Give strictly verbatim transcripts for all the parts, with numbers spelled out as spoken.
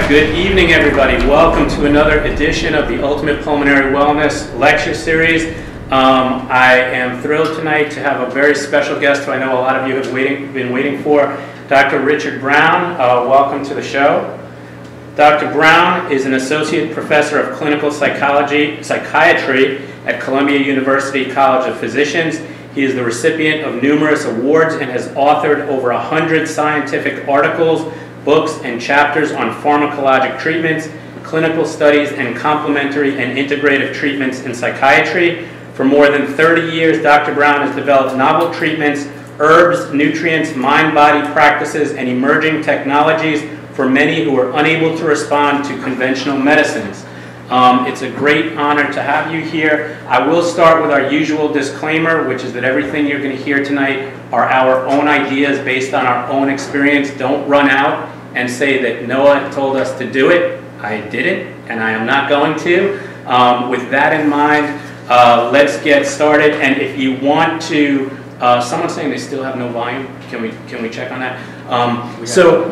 right, good evening everybody. Welcome to another edition of the Ultimate Pulmonary Wellness Lecture Series. Um, I am thrilled tonight to have a very special guest who I know a lot of you have waiting, been waiting for, Doctor Richard Brown. Uh, welcome to the show. Doctor Brown is an Associate Professor of Clinical Psychology, Psychiatry at Columbia University College of Physicians. He is the recipient of numerous awards and has authored over a hundred scientific articles, books, and chapters on pharmacologic treatments, clinical studies, and complementary and integrative treatments in psychiatry. For more than thirty years, Doctor Brown has developed novel treatments, herbs, nutrients, mind-body practices, and emerging technologies for many who are unable to respond to conventional medicines. Um, it's a great honor to have you here. I will start with our usual disclaimer, which is that everything you're going to hear tonight are our own ideas based on our own experience. Don't run out and say that Noah told us to do it. I didn't, and I am not going to. Um, with that in mind, uh, let's get started. And if you want to, uh, someone's saying they still have no volume. Can we can we check on that? Um, so,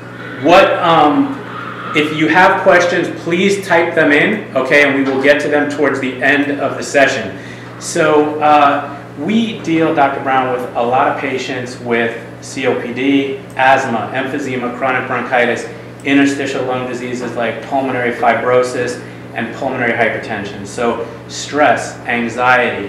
what? Um, If you have questions, please type them in, okay, and we will get to them towards the end of the session. So uh, we deal, Doctor Brown, with a lot of patients with C O P D, asthma, emphysema, chronic bronchitis, interstitial lung diseases like pulmonary fibrosis and pulmonary hypertension. So stress, anxiety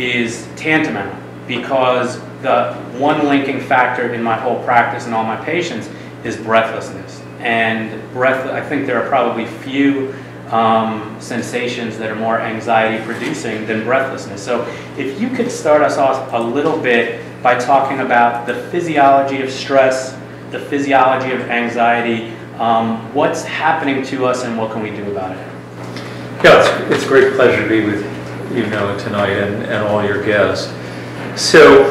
is tantamount, because the one linking factor in my whole practice and all my patients is breathlessness. And breath, I think there are probably few um, sensations that are more anxiety producing than breathlessness. So if you could start us off a little bit by talking about the physiology of stress, the physiology of anxiety, um, what's happening to us and what can we do about it? Yeah, it's, it's a great pleasure to be with you, Noah, tonight, and, and all your guests. So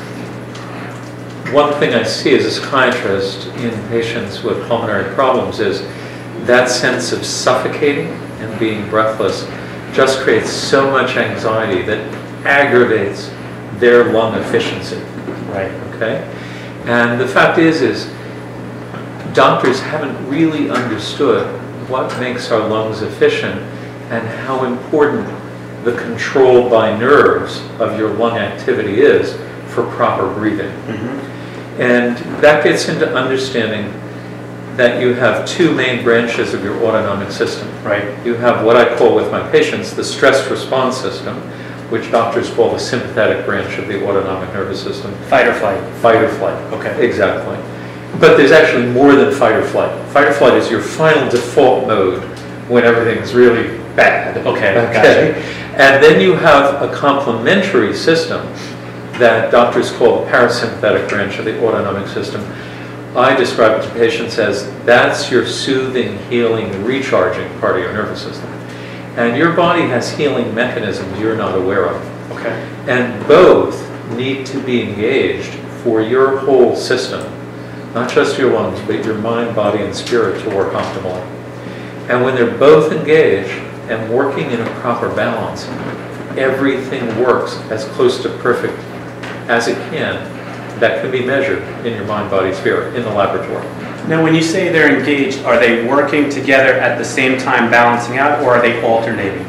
one thing I see as a psychiatrist in patients with pulmonary problems is that sense of suffocating and being breathless just creates so much anxiety that aggravates their lung efficiency. Right. Okay? And the fact is, is doctors haven't really understood what makes our lungs efficient and how important the control by nerves of your lung activity is for proper breathing. Mm-hmm. And that gets into understanding that you have two main branches of your autonomic system. Right. You have what I call with my patients the stress response system, which doctors call the sympathetic branch of the autonomic nervous system. Fight or flight. Fight or flight. Okay. Exactly. But there's actually more than fight or flight. Fight or flight is your final default mode when everything's really bad. Okay. Okay. Gotcha. And then you have a complementary system that doctors call the parasympathetic branch of the autonomic system. I describe it to patients as that's your soothing, healing, recharging part of your nervous system. And your body has healing mechanisms you're not aware of. Okay. And both need to be engaged for your whole system, not just your lungs, but your mind, body, and spirit to work optimally. And when they're both engaged and working in a proper balance, everything works as close to perfect as it can, that can be measured in your mind, body, spirit in the laboratory. Now, when you say they're engaged, are they working together at the same time balancing out, or are they alternating?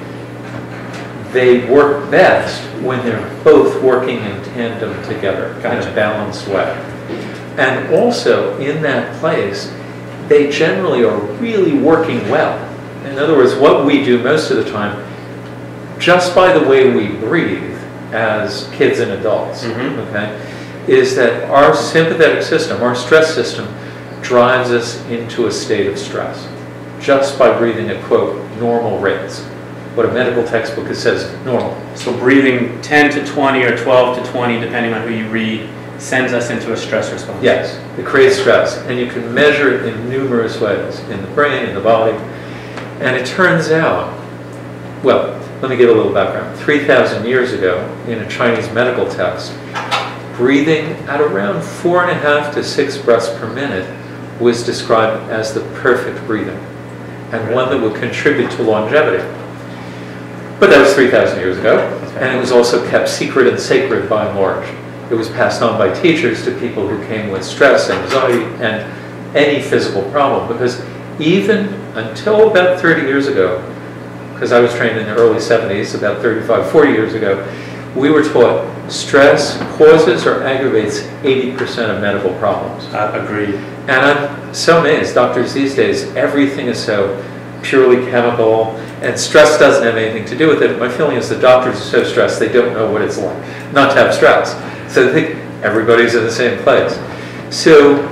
They work best when they're both working in tandem together. Gotcha. In a balanced way. And also, in that place, they generally are really working well. In other words, what we do most of the time, just by the way we breathe, as kids and adults, mm-hmm. okay, is that our sympathetic system, our stress system, drives us into a state of stress just by breathing at, quote, normal rates. What a medical textbook says normal. So breathing ten to twenty or twelve to twenty, depending on who you read, sends us into a stress response. Yes, it creates stress, and you can measure it in numerous ways, in the brain, in the body, and it turns out, well, let me give a little background. three thousand years ago, in a Chinese medical text, breathing at around four and a half to six breaths per minute was described as the perfect breathing, and one that would contribute to longevity. But that was three thousand years ago, and it was also kept secret and sacred by and large. It was passed on by teachers to people who came with stress, anxiety, and any physical problem, because Even until about thirty years ago, because I was trained in the early seventies, about thirty-five, forty years ago, we were taught stress causes or aggravates eighty percent of medical problems. Uh, agreed. And I'm so amazed, doctors these days, everything is so purely chemical, and stress doesn't have anything to do with it. My feeling is the doctors are so stressed they don't know what it's like not to have stress. So they think everybody's in the same place. So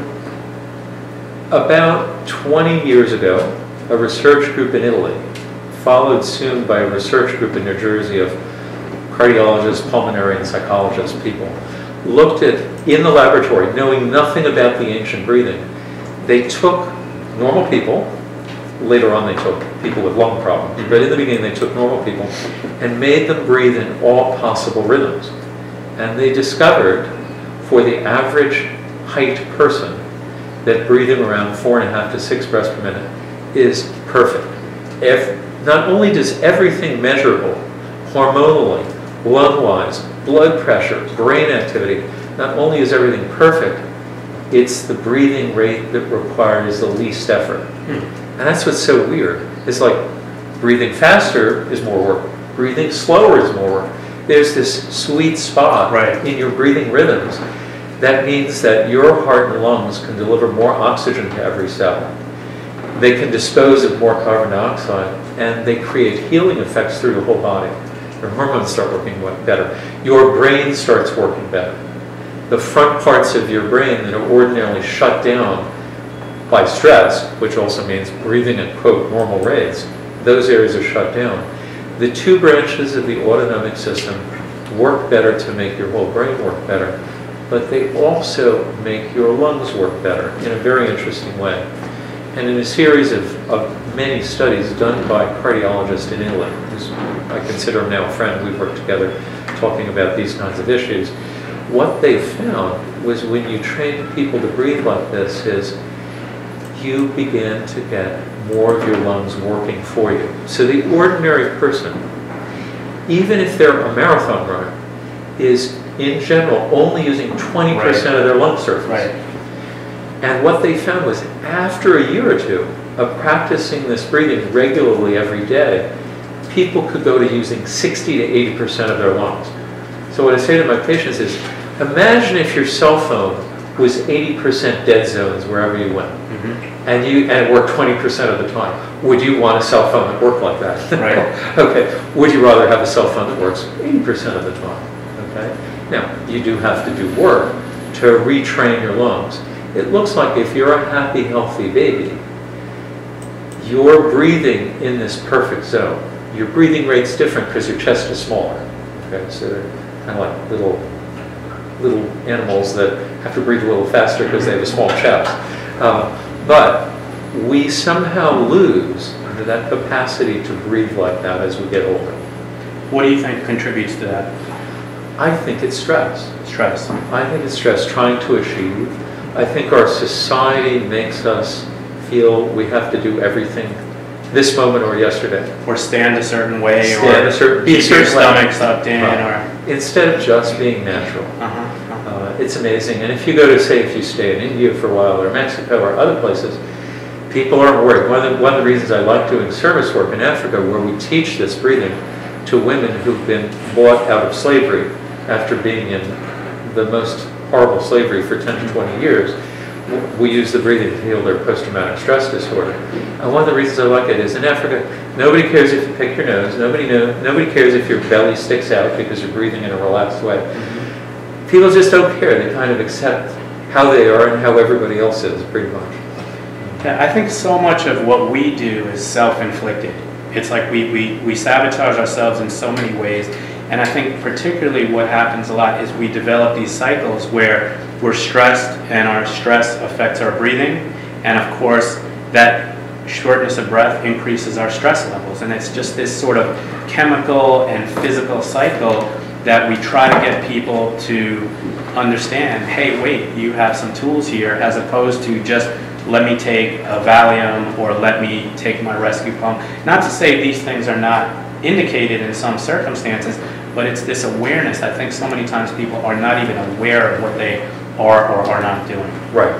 about twenty years ago, a research group in Italy, followed soon by a research group in New Jersey of cardiologists, pulmonary and psychologist people, looked at, in the laboratory, knowing nothing about the ancient breathing, they took normal people, later on they took people with lung problems, but in the beginning they took normal people and made them breathe in all possible rhythms. And they discovered, for the average height person, that breathing around four and a half to six breaths per minute is perfect. If not only does everything measurable, hormonally, lung-wise, blood pressure, brain activity, not only is everything perfect, it's the breathing rate that requires the least effort. Hmm. And that's what's so weird. It's like breathing faster is more work, breathing slower is more work. There's this sweet spot right. in your breathing rhythms. That means that your heart and lungs can deliver more oxygen to every cell. They can dispose of more carbon dioxide, and they create healing effects through the whole body. Your hormones start working better. Your brain starts working better. The front parts of your brain that are ordinarily shut down by stress, which also means breathing at, quote, normal rates, those areas are shut down. The two branches of the autonomic system work better to make your whole brain work better, but they also make your lungs work better in a very interesting way. And in a series of, of many studies done by a cardiologist in Italy, who's, I consider him now a friend, we've worked together talking about these kinds of issues, what they found was when you train people to breathe like this is you begin to get more of your lungs working for you. So the ordinary person, even if they're a marathon runner, is in general only using twenty percent right. of their lung surface. Right. And what they found was after a year or two of practicing this breathing regularly every day, people could go to using sixty to eighty percent of their lungs. So what I say to my patients is, imagine if your cell phone was eighty percent dead zones wherever you went, mm-hmm. and you and it worked twenty percent of the time. Would you want a cell phone that worked like that? Right. Okay. Would you rather have a cell phone that works eighty percent of the time? Okay. Now, you do have to do work to retrain your lungs. It looks like if you're a happy, healthy baby, you're breathing in this perfect zone. Your breathing rate's different because your chest is smaller. Okay, so they're kind of like little, little animals that have to breathe a little faster because they have a small chest. Um, but we somehow lose that capacity to breathe like that as we get older. What do you think contributes to that? I think it's stress. Stress. I think it's stress, trying to achieve. I think our society makes us feel we have to do everything this moment or yesterday. Or stand a certain way, stand or a certain, keep your stomach sucked in. Right. Or instead of just being natural. Uh-huh. Uh-huh. Uh, it's amazing. And if you go to, say, if you stay in India for a while, or Mexico, or other places, people aren't worried. One of, the, one of the reasons I like doing service work in Africa, where we teach this breathing to women who've been bought out of slavery after being in the most horrible slavery for ten to twenty years, we use the breathing to heal their post-traumatic stress disorder. And one of the reasons I like it is in Africa, nobody cares if you pick your nose, nobody know, nobody cares if your belly sticks out because you're breathing in a relaxed way. Mm-hmm. People just don't care. They kind of accept how they are and how everybody else is, pretty much. Yeah, I think so much of what we do is self-inflicted. It's like we, we, we sabotage ourselves in so many ways. And I think particularly what happens a lot is we develop these cycles where we're stressed and our stress affects our breathing. And of course, that shortness of breath increases our stress levels. And it's just this sort of chemical and physical cycle that we try to get people to understand, hey, wait, you have some tools here, as opposed to just let me take a Valium or let me take my rescue pump. Not to say these things are not indicated in some circumstances, but it's this awareness. I think so many times people are not even aware of what they are or are not doing. Right.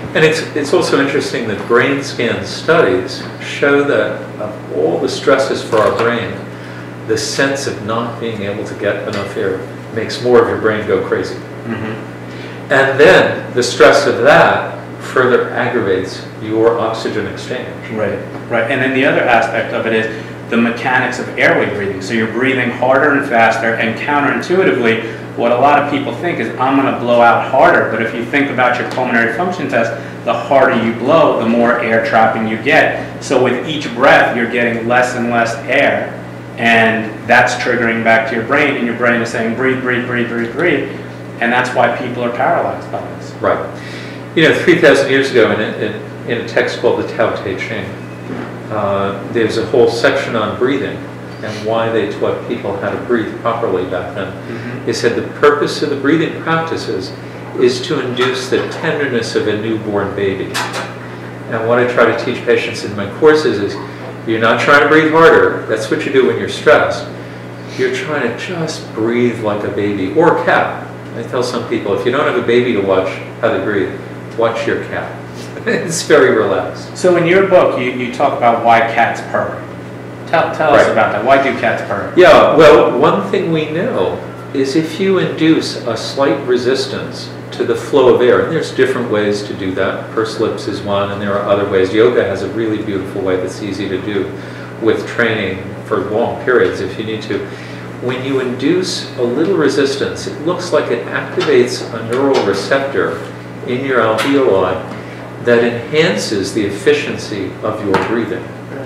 And it's, it's also interesting that brain scan studies show that of all the stresses for our brain, the sense of not being able to get enough air makes more of your brain go crazy. Mm-hmm. And then the stress of that further aggravates your oxygen exchange. Right, right. And then the other aspect of it is the mechanics of airway breathing. So you're breathing harder and faster, and counterintuitively, what a lot of people think is, I'm going to blow out harder. But if you think about your pulmonary function test, the harder you blow, the more air trapping you get. So with each breath, you're getting less and less air, and that's triggering back to your brain, and your brain is saying, breathe, breathe, breathe, breathe, breathe. And that's why people are paralyzed by this. Right. You know, three thousand years ago, in a, in, in a text called the Tao Te Ching, uh, there's a whole section on breathing and why they taught people how to breathe properly back then. Mm-hmm. They said the purpose of the breathing practices is to induce the tenderness of a newborn baby. And what I try to teach patients in my courses is, you're not trying to breathe harder. That's what you do when you're stressed. You're trying to just breathe like a baby, or a cat. I tell some people, if you don't have a baby to watch how they breathe, watch your cat. It's very relaxed. So in your book, you, you talk about why cats purr. Tell, tell right. us about that. Why do cats purr? Yeah, well, one thing we know is if you induce a slight resistance to the flow of air, and there's different ways to do that. Pursed lips is one, and there are other ways. Yoga has a really beautiful way that's easy to do with training for long periods if you need to. When you induce a little resistance, it looks like it activates a neural receptor in your alveoli that enhances the efficiency of your breathing.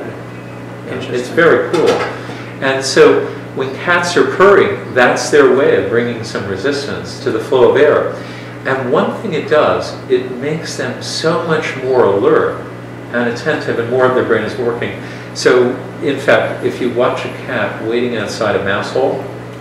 It's very cool. And so when cats are purring, that's their way of bringing some resistance to the flow of air. And one thing it does, it makes them so much more alert and attentive, and more of their brain is working. So, in fact, if you watch a cat waiting outside a mouse hole,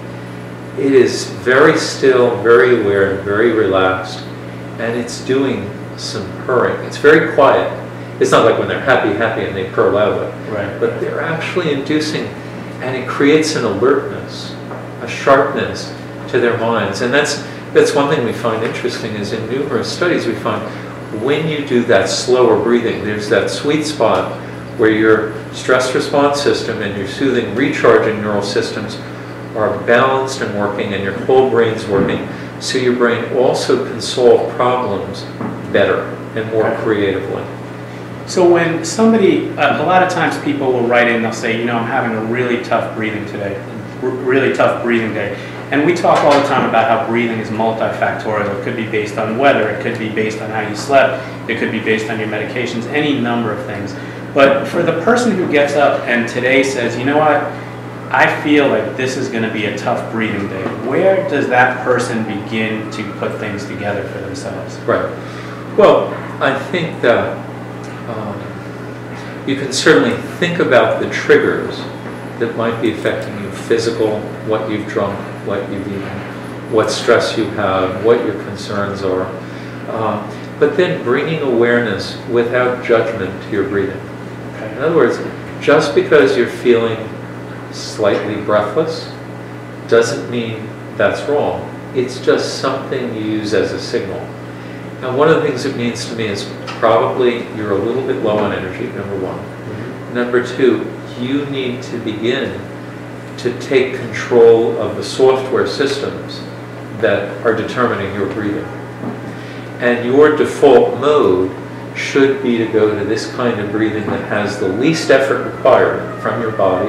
it is very still, very aware, very relaxed, and it's doing some purring. It's very quiet. It's not like when they're happy, happy, and they purr loudly. Right. But they're actually inducing, and it creates an alertness, a sharpness to their minds. And that's that's one thing we find interesting is in numerous studies we find when you do that slower breathing, there's that sweet spot where your stress response system and your soothing, recharging neural systems are balanced and working, and your whole brain's working, so your brain also can solve problems better and more creatively. So when somebody, uh, a lot of times people will write in, they'll say, you know, I'm having a really tough breathing today, r really tough breathing day. And we talk all the time about how breathing is multifactorial. It could be based on weather, it could be based on how you slept, it could be based on your medications, any number of things. But for the person who gets up and today says, you know what, I feel like this is going to be a tough breathing day, where does that person begin to put things together for themselves? Right. Well, I think that um, you can certainly think about the triggers that might be affecting you: physical, what you've drunk, what you've eaten, what stress you have, what your concerns are. Uh, but then bringing awareness without judgment to your breathing. Okay. In other words, just because you're feeling slightly breathless doesn't mean that's wrong. It's just something you use as a signal. Now, one of the things it means to me is probably you're a little bit low on energy, number one. Mm-hmm. Number two, you need to begin to take control of the software systems that are determining your breathing. And your default mode should be to go to this kind of breathing that has the least effort required from your body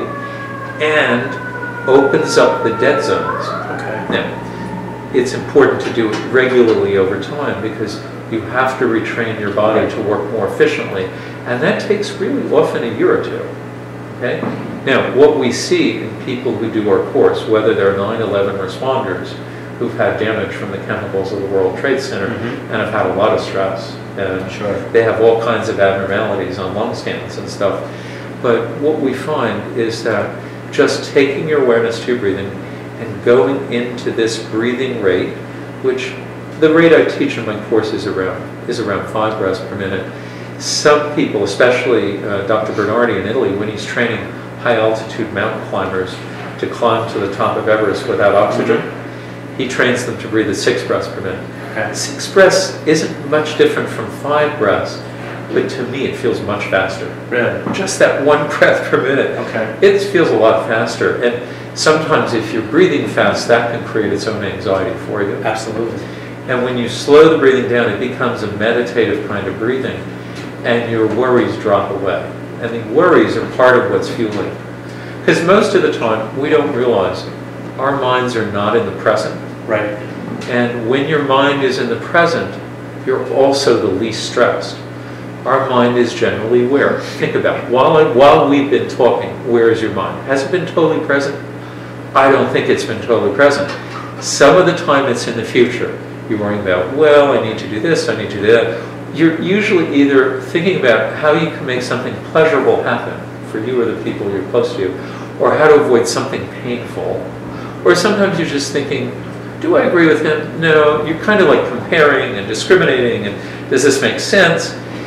and opens up the dead zones. Okay. Now, it's important to do it regularly over time because you have to retrain your body to work more efficiently, and that takes really often a year or two. Okay? Now, what we see in people who do our course, whether they're nine eleven responders who've had damage from the chemicals of the World Trade Center mm-hmm. and have had a lot of stress, and sure. they have all kinds of abnormalities on lung scans and stuff, but what we find is that just taking your awareness to your breathing and going into this breathing rate, which the rate I teach in my course is around, is around five breaths per minute. Some people, especially uh, Doctor Bernardi in Italy, when he's training high altitude mountain climbers to climb to the top of Everest without oxygen, he trains them to breathe at six breaths per minute. Okay. Six breaths isn't much different from five breaths, but to me it feels much faster. Really? Just that one breath per minute. Okay. It feels a lot faster. And sometimes if you're breathing fast, that can create its own anxiety for you. Absolutely. And when you slow the breathing down, it becomes a meditative kind of breathing, and your worries drop away. And the worries are part of what's fueling. Because most of the time, we don't realize our minds are not in the present. Right. And when your mind is in the present, you're also the least stressed. Our mind is generally where? Think about it. While, while we've been talking, where is your mind? Has it been totally present? I don't think it's been totally present. Some of the time it's in the future. You're worrying about, well, I need to do this, I need to do that. You're usually either thinking about how you can make something pleasurable happen for you or the people you're close to, or how to avoid something painful. Or sometimes you're just thinking, do I agree with him? No. You're kind of like comparing and discriminating, and does this make sense?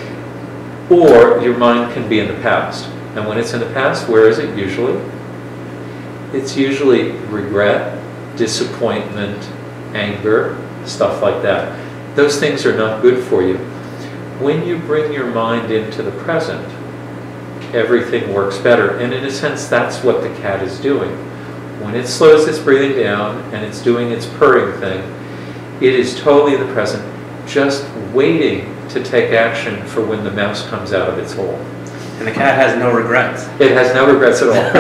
Or your mind can be in the past. And when it's in the past, where is it usually? It's usually regret, disappointment, anger, stuff like that. Those things are not good for you. When you bring your mind into the present, everything works better. And in a sense, that's what the cat is doing. When it slows its breathing down and it's doing its purring thing, it is totally in the present, just waiting to take action for when the mouse comes out of its hole. And the cat has no regrets. It has no regrets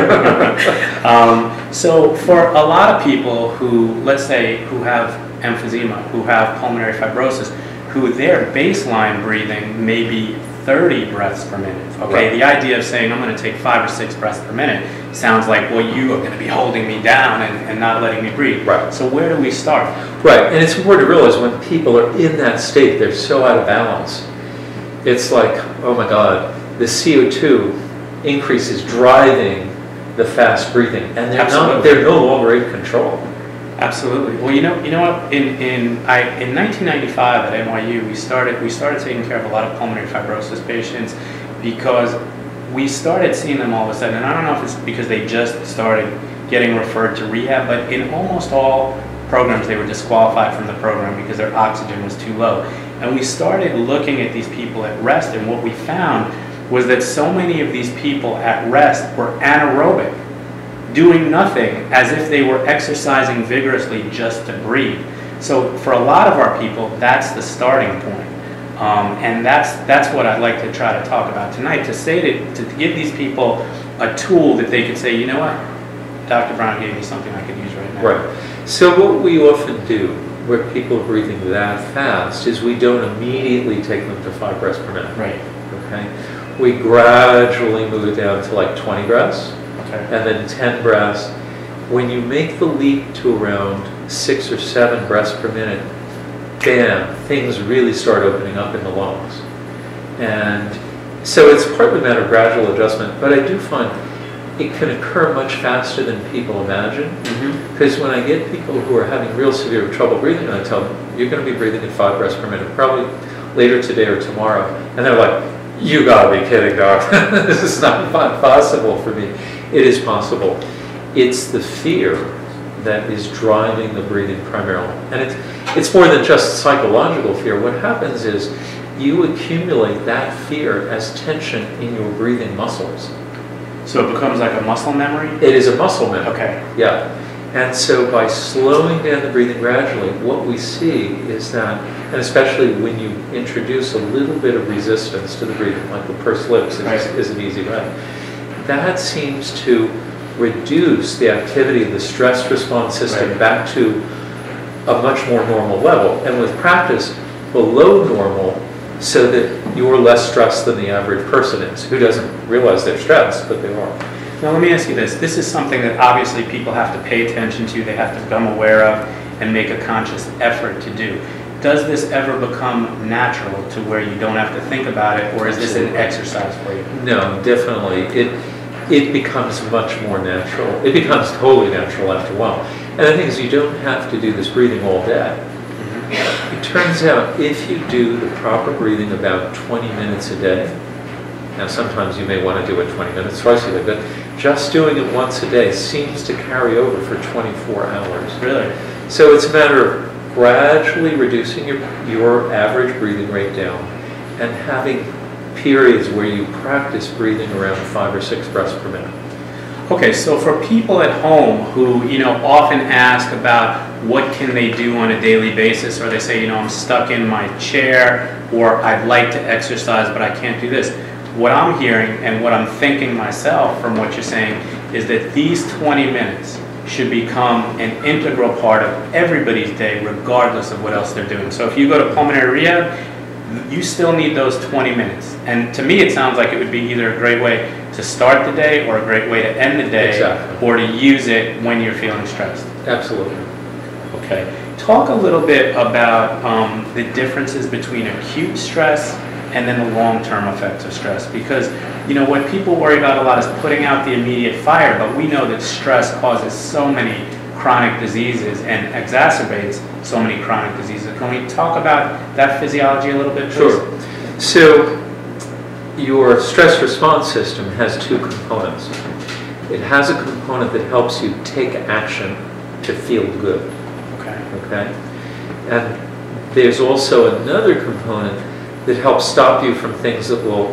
at all. um, so for a lot of people who, let's say, who have emphysema, who have pulmonary fibrosis, who their baseline breathing may be thirty breaths per minute. Okay, right. The idea of saying I'm going to take five or six breaths per minute sounds like, well, you are going to be holding me down and, and not letting me breathe. Right. So where do we start? Right, and it's important to realize when people are in that state, they're so out of balance. It's like, oh my God, the C O two increase is driving the fast breathing, and they're not, they're no longer in control. Absolutely. Well, you know, you know what? In in I in nineteen ninety-five at N Y U, we started we started taking care of a lot of pulmonary fibrosis patients because we started seeing them all of a sudden. And I don't know if it's because they just started getting referred to rehab, but in almost all programs they were disqualified from the program because their oxygen was too low. And we started looking at these people at rest, and what we found was that so many of these people at rest were anaerobic, doing nothing, as if they were exercising vigorously just to breathe. So for a lot of our people, that's the starting point. Um, and that's, that's what I'd like to try to talk about tonight, to say to, to give these people a tool that they could say, you know what, Doctor Brown gave me something I could use right now. Right. So what we often do, where people are breathing that fast, is we don't immediately take them to five breaths per minute. Right. Okay. We gradually move it down to like twenty breaths. Okay. And then ten breaths. When you make the leap to around six or seven breaths per minute, bam, things really start opening up in the lungs. And so it's partly a matter of gradual adjustment, but I do find it can occur much faster than people imagine. Because mm-hmm. when I get people who are having real severe trouble breathing, I tell them, you're going to be breathing at five breaths per minute, probably later today or tomorrow. And they're like, you gotta be kidding, doc. This is not possible for me. It is possible. It's the fear that is driving the breathing primarily. And it's, it's more than just psychological fear. What happens is you accumulate that fear as tension in your breathing muscles. So it becomes like a muscle memory? It is a muscle memory. Okay. Yeah. And so by slowing down the breathing gradually, what we see is that, and especially when you introduce a little bit of resistance to the breathing, like the pursed lips right. is, is an easy way, that seems to reduce the activity of the stress response system right. back to a much more normal level. And with practice, below normal, so that you're less stressed than the average person is, who doesn't realize they're stressed, but they are. Now let me ask you this. This is something that obviously people have to pay attention to, they have to become aware of, and make a conscious effort to do. Does this ever become natural to where you don't have to think about it, or is this an exercise for you? No, definitely. It, it becomes much more natural. It becomes totally natural after a while. And the thing is, you don't have to do this breathing all day. Mm-hmm. It turns out if you do the proper breathing about twenty minutes a day, now sometimes you may want to do it twenty minutes twice a day, but just doing it once a day seems to carry over for twenty-four hours. Really? So it's a matter of gradually reducing your, your average breathing rate down and having periods where you practice breathing around five or six breaths per minute. Okay, so for people at home who, you know, often ask about what can they do on a daily basis, or they say, you know, I'm stuck in my chair, or I'd like to exercise, but I can't do this. What I'm hearing and what I'm thinking myself from what you're saying is that these twenty minutes should become an integral part of everybody's day, regardless of what else they're doing. So if you go to pulmonary rehab, you still need those twenty minutes. And to me, it sounds like it would be either a great way to start the day or a great way to end the day, exactly. or to use it when you're feeling stressed. Absolutely. Okay. Talk a little bit about um, the differences between acute stress and then the long-term effects of stress. Because, you know, what people worry about a lot is putting out the immediate fire, but we know that stress causes so many chronic diseases and exacerbates so many chronic diseases. Can we talk about that physiology a little bit, please? Sure. So your stress response system has two components. It has a component that helps you take action to feel good. Okay. Okay? And there's also another component that helps stop you from things that will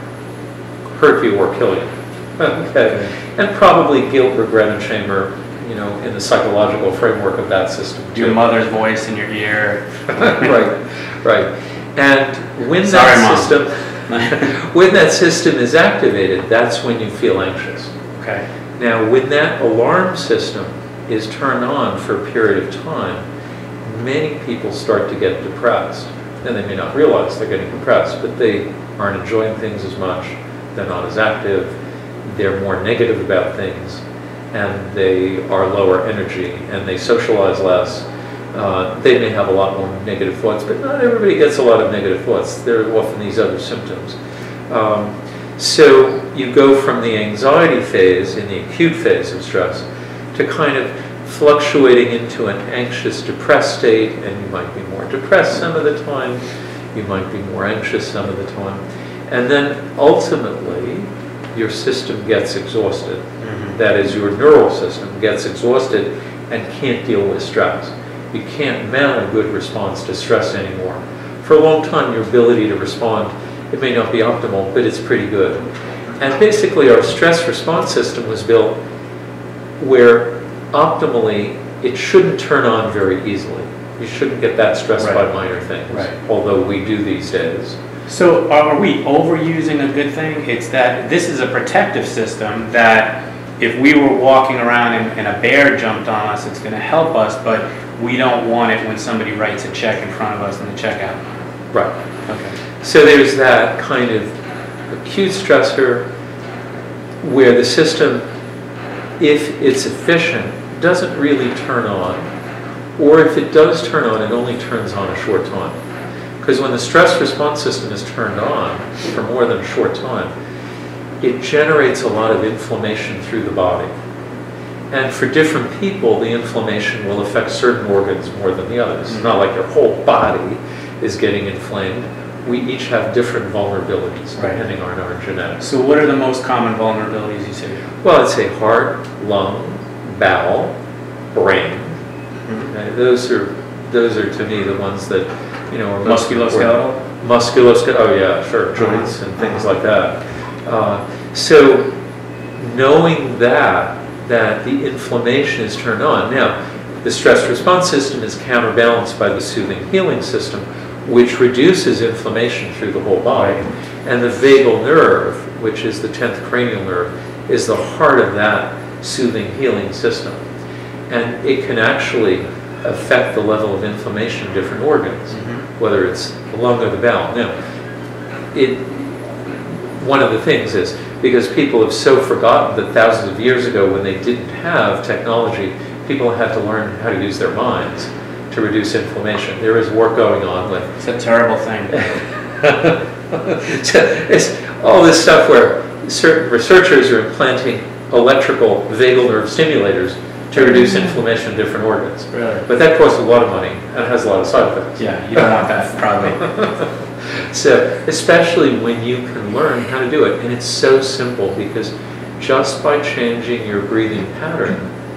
hurt you or kill you. Okay? And probably guilt, regret, and shame are, you know, in the psychological framework of that system. Your mother's voice in your ear. Right, right. And when Sorry, that Mom. system, when that system is activated, that's when you feel anxious. Okay. Now, when that alarm system is turned on for a period of time, many people start to get depressed. And they may not realize they're getting depressed, but they aren't enjoying things as much, they're not as active, they're more negative about things, and they are lower energy, and they socialize less. Uh, they may have a lot more negative thoughts, but not everybody gets a lot of negative thoughts. There are often these other symptoms. Um, so you go from the anxiety phase, in the acute phase of stress, to kind of fluctuating into an anxious, depressed state, and you might be more depressed some of the time, you might be more anxious some of the time, and then ultimately your system gets exhausted. Mm-hmm. That is, your neural system gets exhausted and can't deal with stress. You can't mount a good response to stress anymore. For a long time, your ability to respond, it may not be optimal, but it's pretty good. And basically our stress response system was built where optimally, it shouldn't turn on very easily. You shouldn't get that stressed right. by minor things, right. although we do these days. So are we overusing a good thing? It's that this is a protective system that if we were walking around and, and a bear jumped on us, it's going to help us, but we don't want it when somebody writes a check in front of us in the checkout. Right. Okay. So there's that kind of acute stressor where the system, if it's efficient, doesn't really turn on, or if it does turn on, it only turns on a short time. Because when the stress response system is turned on for more than a short time, it generates a lot of inflammation through the body. And for different people, the inflammation will affect certain organs more than the others. It's not like your whole body is getting inflamed. We each have different vulnerabilities right. depending on our genetics. So what are the most common vulnerabilities you see? Well, I'd say heart, lung, bowel, brain. Mm-hmm. Okay, those are those are to me the ones that, you know, are most musculoskeletal. Musculoskeletal. Oh yeah, sure, joints and things like that. Uh, so knowing that that the inflammation is turned on. Now, the stress response system is counterbalanced by the soothing healing system, which reduces inflammation through the whole body. And the vagal nerve, which is the tenth cranial nerve, is the heart of that soothing healing system. And it can actually affect the level of inflammation in different organs, mm-hmm. whether it's the lung or the bowel. Now, it, one of the things is, because people have so forgotten that thousands of years ago when they didn't have technology, people had to learn how to use their minds to reduce inflammation. There is work going on with... It's a terrible thing. It's all this stuff where certain researchers are implanting electrical vagal nerve stimulators to reduce inflammation in different organs. Really? But that costs a lot of money and has a lot of side effects. Yeah, you don't want that, probably. So, especially when you can learn how to do it. And it's so simple because just by changing your breathing pattern,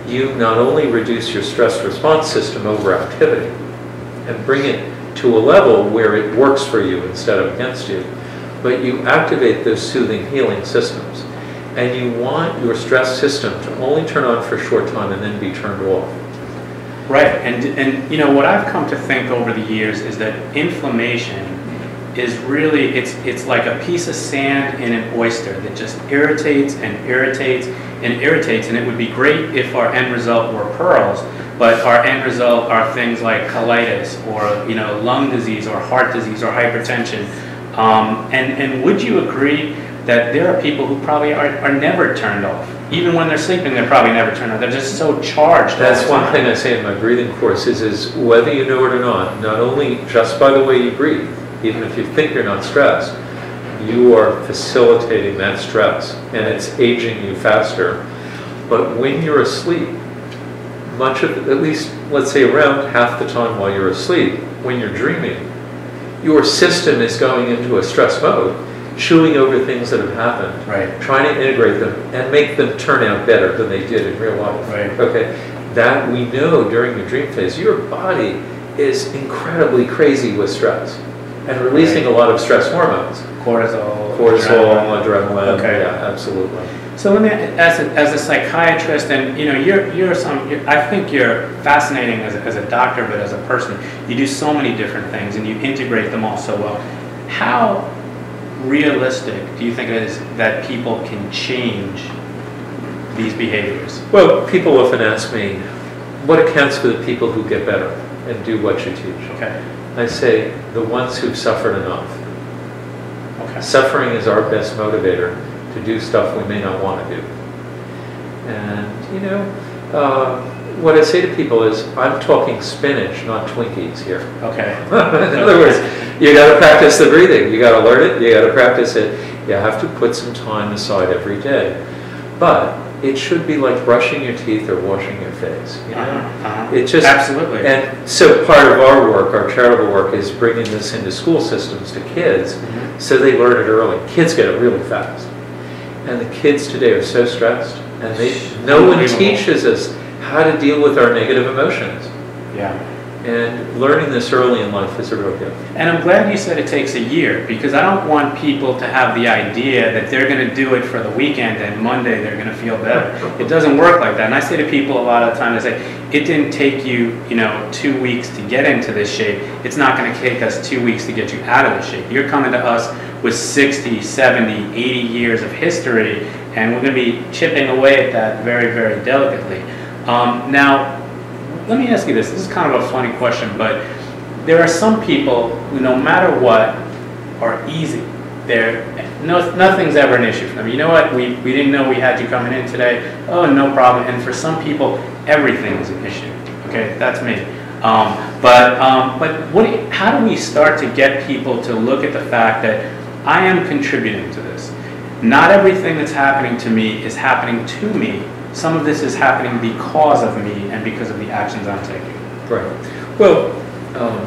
you not only reduce your stress response system overactivity and bring it to a level where it works for you instead of against you, but you activate those soothing healing systems. And you want your stress system to only turn on for a short time and then be turned off. Right, and, and you know, what I've come to think over the years is that inflammation is really, it's, it's like a piece of sand in an oyster that just irritates and irritates and irritates, and it would be great if our end result were pearls, but our end result are things like colitis or, you know, lung disease or heart disease or hypertension. Um, and, and would you agree that there are people who probably are, are never turned off? Even when they're sleeping, they're probably never turned off. They're just so charged. That's one thing I say in my breathing courses is whether you know it or not, not only just by the way you breathe, even if you think you're not stressed, you are facilitating that stress and it's aging you faster. But when you're asleep, much of, at least let's say around half the time while you're asleep, when you're dreaming, your system is going into a stress mode, chewing over things that have happened, right, trying to integrate them and make them turn out better than they did in real life. Right. Okay, that we know during the dream phase, your body is incredibly crazy with stress and releasing right. a lot of stress hormones. Cortisol. Cortisol, adrenaline. adrenaline okay. Yeah, absolutely. So let me, as a, as a psychiatrist, and you know, you're you're some. You're, I think you're fascinating as a, as a doctor, but as a person, you do so many different things, and you integrate them all so well. How realistic do you think it is that people can change these behaviors? Well, people often ask me, what accounts for the people who get better and do what you teach? Okay. I say, the ones who've suffered enough. Okay. Suffering is our best motivator to do stuff we may not want to do. And, you know, uh, what I say to people is, I'm talking spinach, not Twinkies here. Okay. In other words, you got to practice the breathing. You got to learn it. You got to practice it. You have to put some time aside every day. But it should be like brushing your teeth or washing your face. You know, uh-huh, uh-huh. it just absolutely. And so part of our work, our charitable work, is bringing this into school systems to kids, mm-hmm. so they learn it early. Kids get it really fast, and the kids today are so stressed, and they no one teaches us how to deal with our negative emotions. Yeah. And learning this early in life is a real gift. And I'm glad you said it takes a year, because I don't want people to have the idea that they're going to do it for the weekend and Monday they're going to feel better. It doesn't work like that. And I say to people a lot of the time, I say, it didn't take you, you know, two weeks to get into this shape. It's not going to take us two weeks to get you out of the shape. You're coming to us with sixty, seventy, eighty years of history, and we're going to be chipping away at that very, very delicately. Um, now, let me ask you this. This is kind of a funny question, but there are some people who, no matter what, are easy. They're, no, nothing's ever an issue for them. You know what? We, we didn't know we had you coming in today. Oh, no problem. And for some people, everything is an issue. Okay, that's me. Um, but um, but what do you, how do we start to get people to look at the fact that I am contributing to this? Not everything that's happening to me is happening to me. Some of this is happening because of me and because of the actions I'm taking. Right. Well, um,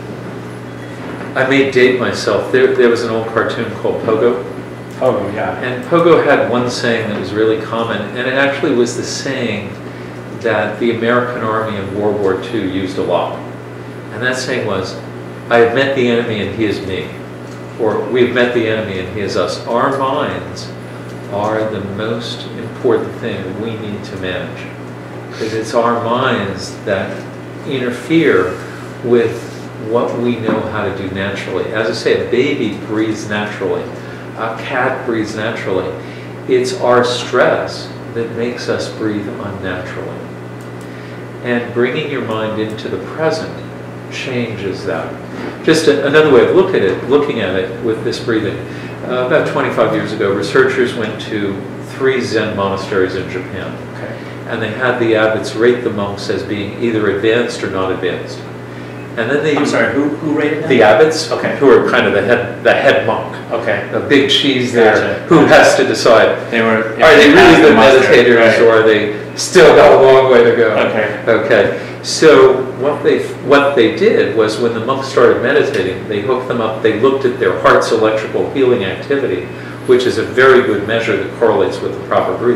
I may date myself. There, there was an old cartoon called Pogo. Pogo, yeah. And Pogo had one saying that was really common, and it actually was the saying that the American Army in World War Two used a lot. And that saying was, I have met the enemy and he is me. Or, we've met the enemy and he is us. Our minds are the most important thing we need to manage, because it's our minds that interfere with what we know how to do naturally. As I say, a baby breathes naturally, a cat breathes naturally. It's our stress that makes us breathe unnaturally. And bringing your mind into the present changes that. Just a, another way of look at it, looking at it with this breathing. Uh, about twenty-five years ago, researchers went to three Zen monasteries in Japan. Okay. And they had the abbots rate the monks as being either advanced or not advanced. And then they... I'm sorry, who, who rated them? The abbots, okay. who are kind of the head, the head monk. Okay. The big cheese there, Gotcha. who has to decide, They were, are they really good meditators, right. or are they still got a long way to go? Okay. Okay. So what they what they did was, when the monks started meditating, they hooked them up. They looked at their heart's electrical healing activity, which is a very good measure that correlates with the proper breathing.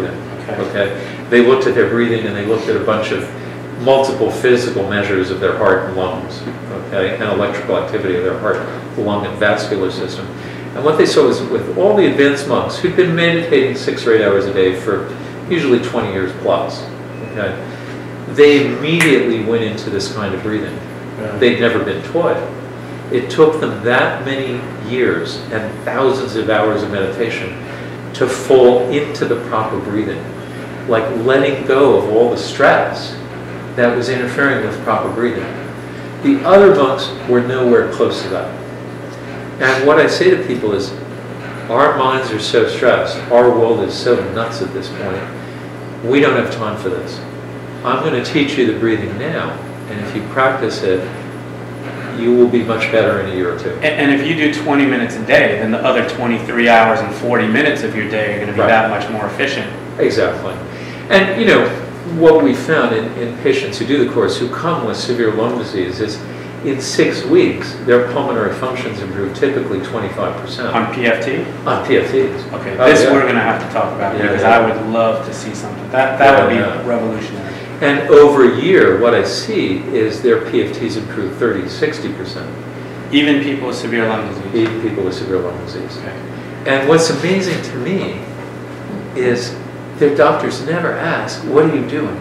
Okay. Okay. They looked at their breathing and they looked at a bunch of multiple physical measures of their heart and lungs, okay, and electrical activity of their heart, the lung and vascular system. And what they saw was with all the advanced monks who'd been meditating six or eight hours a day for usually twenty years plus, okay, they immediately went into this kind of breathing. Yeah. They'd never been taught it. It took them that many years and thousands of hours of meditation to fall into the proper breathing, like letting go of all the stress that was interfering with proper breathing. The other monks were nowhere close to that. And what I say to people is, our minds are so stressed, our world is so nuts at this point, we don't have time for this. I'm going to teach you the breathing now, and if you practice it, you will be much better in a year or two. And, and if you do twenty minutes a day, then the other twenty-three hours and forty minutes of your day are going to be right. that much more efficient. Exactly. And you know, what we found in, in patients who do the course, who come with severe lung disease, is in six weeks, their pulmonary functions improve typically twenty-five percent. On P F T? On P F Ts. Okay, oh, this yeah. we're going to have to talk about yeah, because yeah. I would love to see something. That, that yeah, would be yeah. revolutionary. And over a year, what I see is their P F Ts improve thirty to sixty percent. Even people with severe lung disease? Even people with severe lung disease. Okay. And what's amazing to me is their doctors never ask, what are you doing?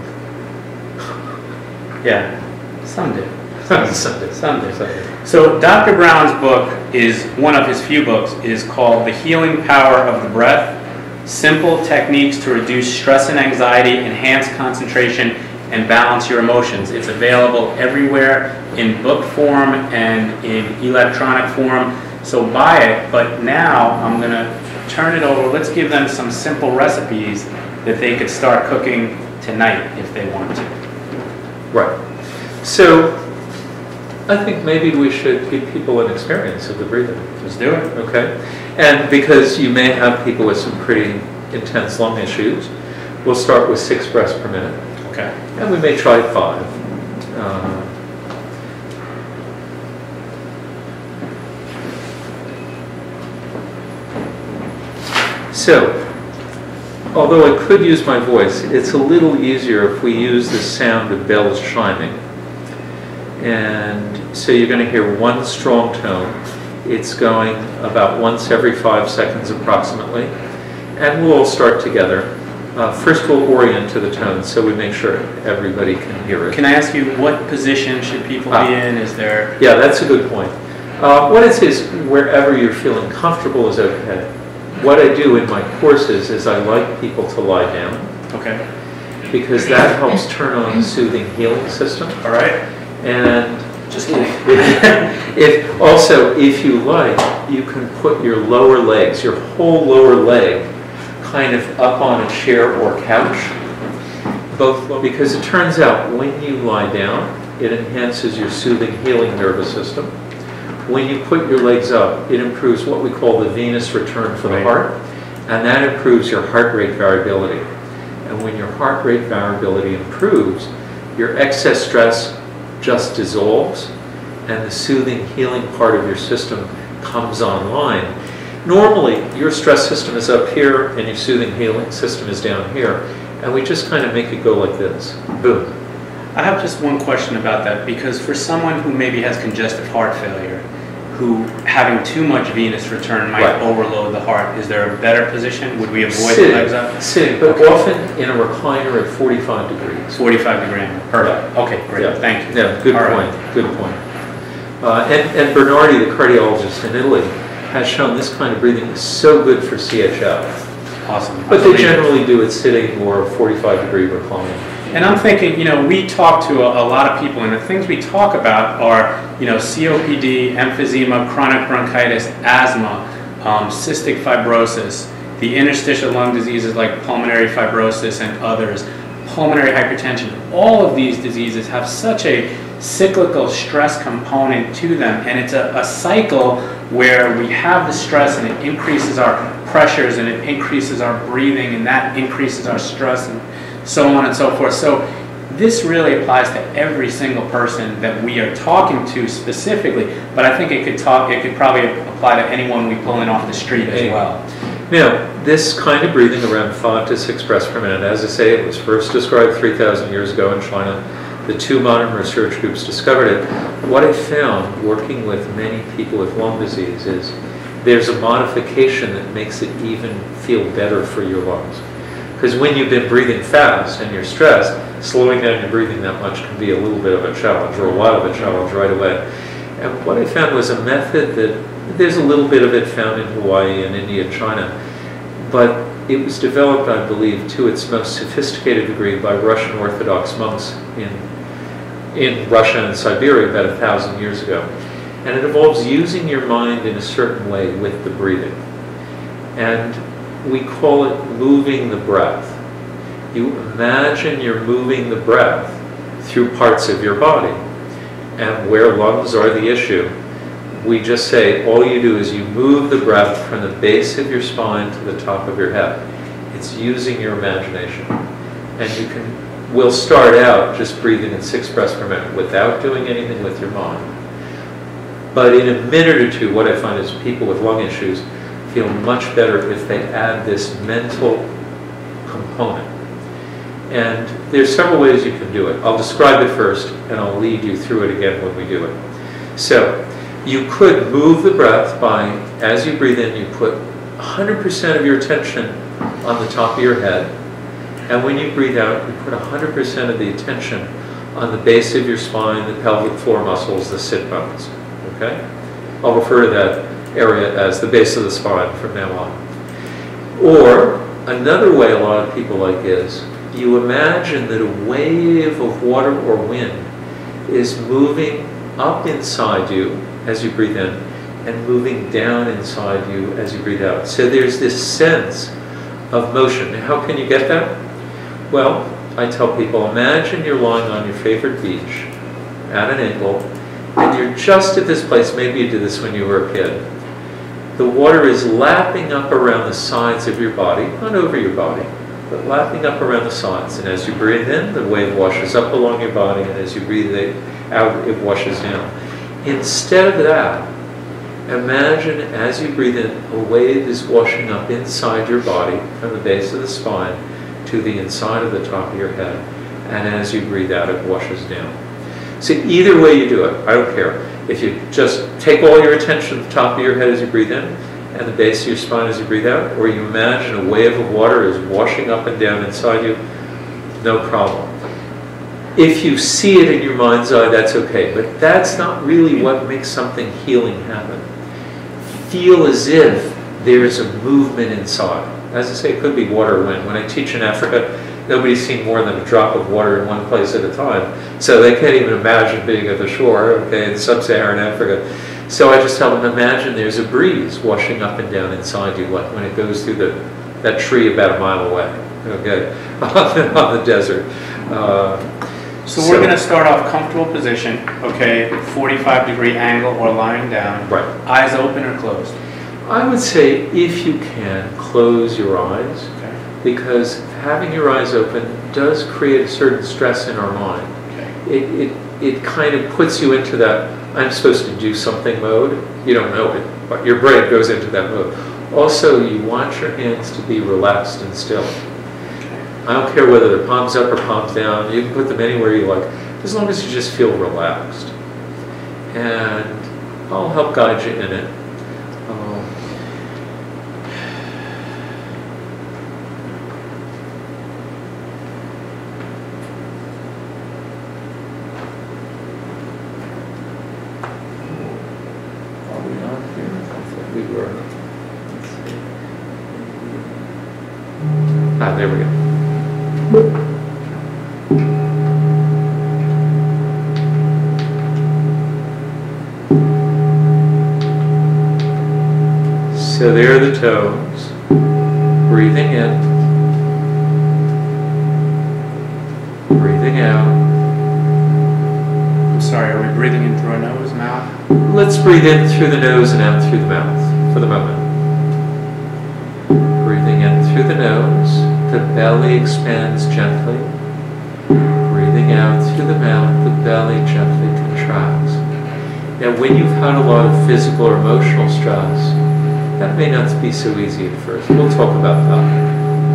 Yeah, some do. Some do. Some do. So Doctor Brown's book is, one of his few books, is called The Healing Power of the Breath, Simple Techniques to Reduce Stress and Anxiety, Enhance Concentration, and Balance Your Emotions. It's available everywhere in book form and in electronic form, so buy it. But now I'm going to turn it over. Let's give them some simple recipes that they could start cooking tonight if they want to. Right. So I think maybe we should give people an experience of the breathing. Let's do it. Okay. And because you may have people with some pretty intense lung issues, we'll start with six breaths per minute. Okay. And we may try five. Uh, so, although I could use my voice, it's a little easier if we use the sound of bells chiming. And so you're going to hear one strong tone. It's going about once every five seconds approximately. And we'll all start together. Uh, first we'll orient to the tone so we make sure everybody can hear it. Can I ask you, what position should people ah. be in? Is there... Yeah, that's a good point. Uh, what it is, wherever you're feeling comfortable is okay. What I do in my courses is I like people to lie down. Okay. Because that helps turn on the soothing healing system. All right. And just kidding. If, if also, if you like, you can put your lower legs, your whole lower leg, kind of up on a chair or couch. Both, because it turns out when you lie down, it enhances your soothing healing nervous system. When you put your legs up, it improves what we call the venous return for the heart, and that improves your heart rate variability. And when your heart rate variability improves, your excess stress just dissolves, and the soothing healing part of your system comes online. Normally, your stress system is up here, and your soothing healing system is down here, and we just kind of make it go like this. Boom. I have just one question about that, because for someone who maybe has congestive heart failure, who having too much venous return might right. overload the heart, is there a better position? Would we avoid sitting, the legs up? Sitting, but okay. often in a recliner at forty-five degrees. forty-five degree. Perfect. Yeah. Okay, great. Yeah. Thank you. Yeah, good All point. Right. Good point. Uh, and, and Bernardi, the cardiologist in Italy, has shown this kind of breathing is so good for C H F. Awesome. But they generally do it sitting or forty-five degree reclining. And I'm thinking, you know, we talk to a, a lot of people, and the things we talk about are, you know, C O P D, emphysema, chronic bronchitis, asthma, um, cystic fibrosis, the interstitial lung diseases like pulmonary fibrosis and others, pulmonary hypertension. All of these diseases have such a cyclical stress component to them, and it's a, a cycle where we have the stress and it increases our pressures and it increases our breathing and that increases our stress and so on and so forth. So this really applies to every single person that we are talking to specifically, but I think it could talk, it could probably apply to anyone we pull in off the street as well. Now, this kind of breathing, around five to six breaths per minute, as I say, it was first described three thousand years ago in China. The two modern research groups discovered it. What I found working with many people with lung disease is there's a modification that makes it even feel better for your lungs. Because when you've been breathing fast and you're stressed, slowing down your breathing that much can be a little bit of a challenge, or a lot of a challenge right away. And what I found was a method that, there's a little bit of it found in Hawaii and India and China, but it was developed, I believe, to its most sophisticated degree by Russian Orthodox monks in, in Russia and Siberia about a thousand years ago. And it involves using your mind in a certain way with the breathing. And we call it moving the breath. You imagine you're moving the breath through parts of your body. And where lungs are the issue, we just say all you do is you move the breath from the base of your spine to the top of your head. It's using your imagination. And you can, we'll start out just breathing in six breaths per minute without doing anything with your mind. But in a minute or two, what I find is people with lung issues feel much better if they add this mental component. And there's several ways you can do it. I'll describe it first, and I'll lead you through it again when we do it. So, you could move the breath by, as you breathe in, you put one hundred percent of your attention on the top of your head. And when you breathe out, you put one hundred percent of the attention on the base of your spine, the pelvic floor muscles, the sit bones. Okay? I'll refer to that area as the base of the spine from now on. Or, another way a lot of people like is, you imagine that a wave of water or wind is moving up inside you as you breathe in and moving down inside you as you breathe out. So there's this sense of motion. Now, how can you get that? Well, I tell people, imagine you're lying on your favorite beach at an angle and you're just at this place. Maybe you did this when you were a kid. The water is lapping up around the sides of your body, not over your body, but lapping up around the sides. And as you breathe in, the wave washes up along your body, and as you breathe it out, it washes down. Instead of that, imagine as you breathe in, a wave is washing up inside your body from the base of the spine to the inside of the top of your head. And as you breathe out, it washes down. So either way you do it, I don't care. If you just take all your attention to the top of your head as you breathe in, and the base of your spine as you breathe out, or you imagine a wave of water is washing up and down inside you, no problem. If you see it in your mind's eye, that's okay, but that's not really what makes something healing happen. Feel as if there's a movement inside. As I say, it could be water or wind. When I teach in Africa, nobody's seen more than a drop of water in one place at a time, so they can't even imagine being at the shore, okay, in sub-Saharan Africa. So I just tell them, imagine there's a breeze washing up and down inside you, like when it goes through the, that tree about a mile away, okay, on the desert. Uh, so, so we're going to start off comfortable position, okay, forty-five degree angle or lying down. Right. Eyes open or closed? I would say, if you can, close your eyes, okay, because having your eyes open does create a certain stress in our mind. Okay. It, it, it kind of puts you into that I'm supposed to do something mode. You don't know it, but your brain goes into that mode. Also, you want your hands to be relaxed and still. I don't care whether they're palms up or palms down. You can put them anywhere you like, as long as you just feel relaxed. And I'll help guide you in it. Um, Ah, there we go. So there are the toes. Breathing in. Breathing out. I'm sorry, are we breathing in through our nose, mouth? Let's breathe in through the nose and out through the mouth for the moment. Breathing in through the nose, the belly expands gently. Breathing out through the mouth, the belly gently contracts. Now when you've had a lot of physical or emotional stress, That may not be so easy at first. We'll talk about that.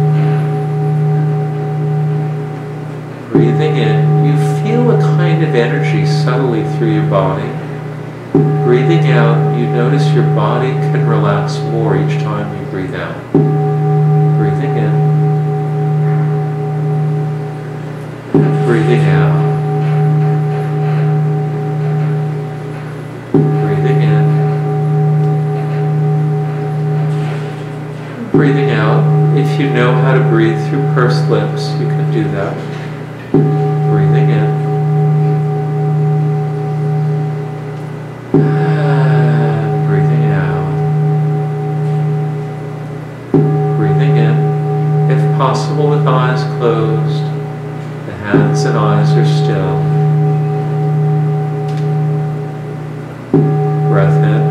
Breathing in, you feel a kind of energy subtly through your body. Breathing out, you notice your body can relax more each time you breathe out. Breathing in, and breathing out. Breathing in, breathing out. If you know how to breathe through pursed lips, you can do that. Breathing in. And breathing out. Breathing in. If possible, with eyes closed, the hands and eyes are still. Breath in.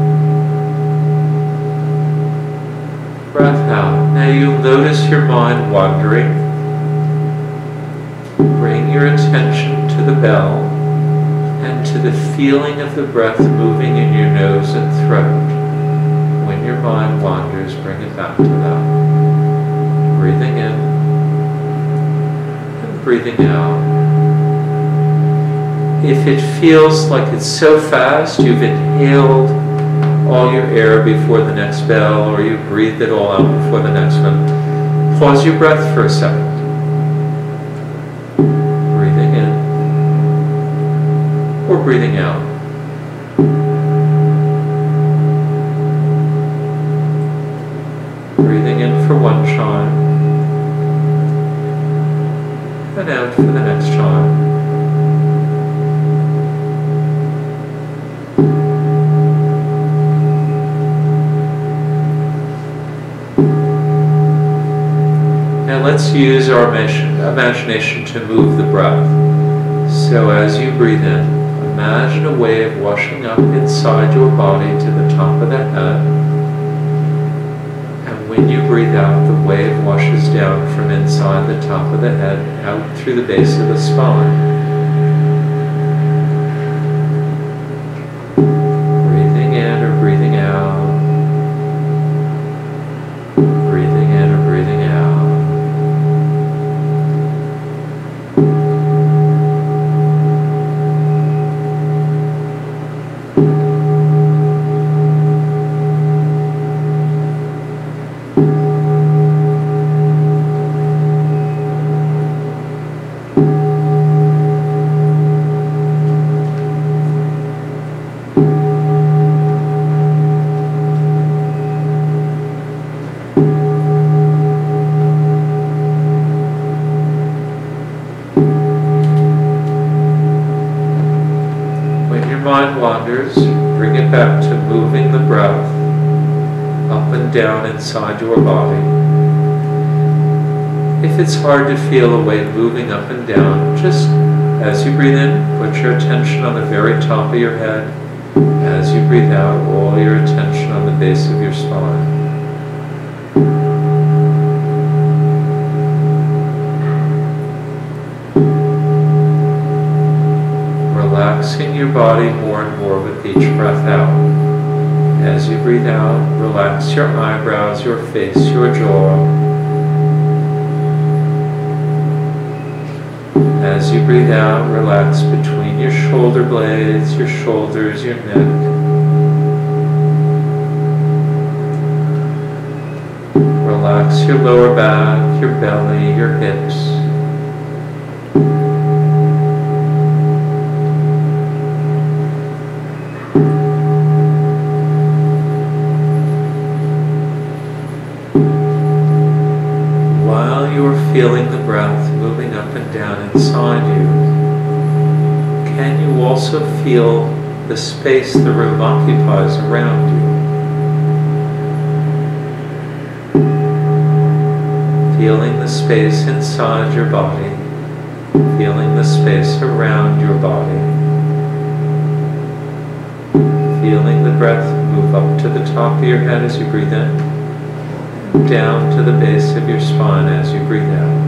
Breath out. Now you'll notice your mind wandering. Bring your attention to the bell and to the feeling of the breath moving in your nose and throat. When your mind wanders, bring it back to that. Breathing in and breathing out. If it feels like it's so fast, you've inhaled all your air before the next bell, or you breathed it all out before the next one, pause your breath for a second. Breathing in or breathing out. Breathing in for one chime and out for the next chime. Now let's use our imagination to move the breath. So as you breathe in, imagine a wave washing up inside your body to the top of the head. And when you breathe out, the wave washes down from inside the top of the head out through the base of the spine. Breathing in or breathing out. Breathing in or breathing out. Mind wanders, bring it back to moving the breath up and down inside your body. If it's hard to feel a wave moving up and down, just as you breathe in, put your attention on the very top of your head. As you breathe out, all your attention on the base of your spine. Relaxing your body more and more with each breath out. As you breathe out, relax your eyebrows, your face, your jaw. As you breathe out, relax between your shoulder blades, your shoulders, your neck. Relax your lower back, your belly, your hips. Feeling the breath moving up and down inside you, can you also feel the space the room occupies around you? Feeling the space inside your body, feeling the space around your body, feeling the breath move up to the top of your head as you breathe in, down to the base of your spine as you breathe out.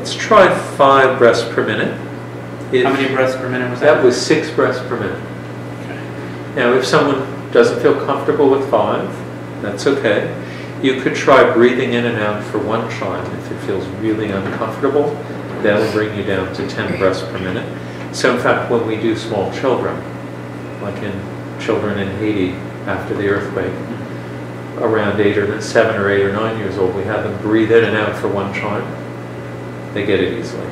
let's try five breaths per minute. If How many breaths per minute was that? That was six breaths per minute. Okay. Now, if someone doesn't feel comfortable with five, that's okay. You could try breathing in and out for one time. If it feels really uncomfortable, that'll bring you down to ten breaths per minute. So in fact, when we do small children, like in children in Haiti after the earthquake, around eight or seven or eight or nine years old, we have them breathe in and out for one time. They get it easily.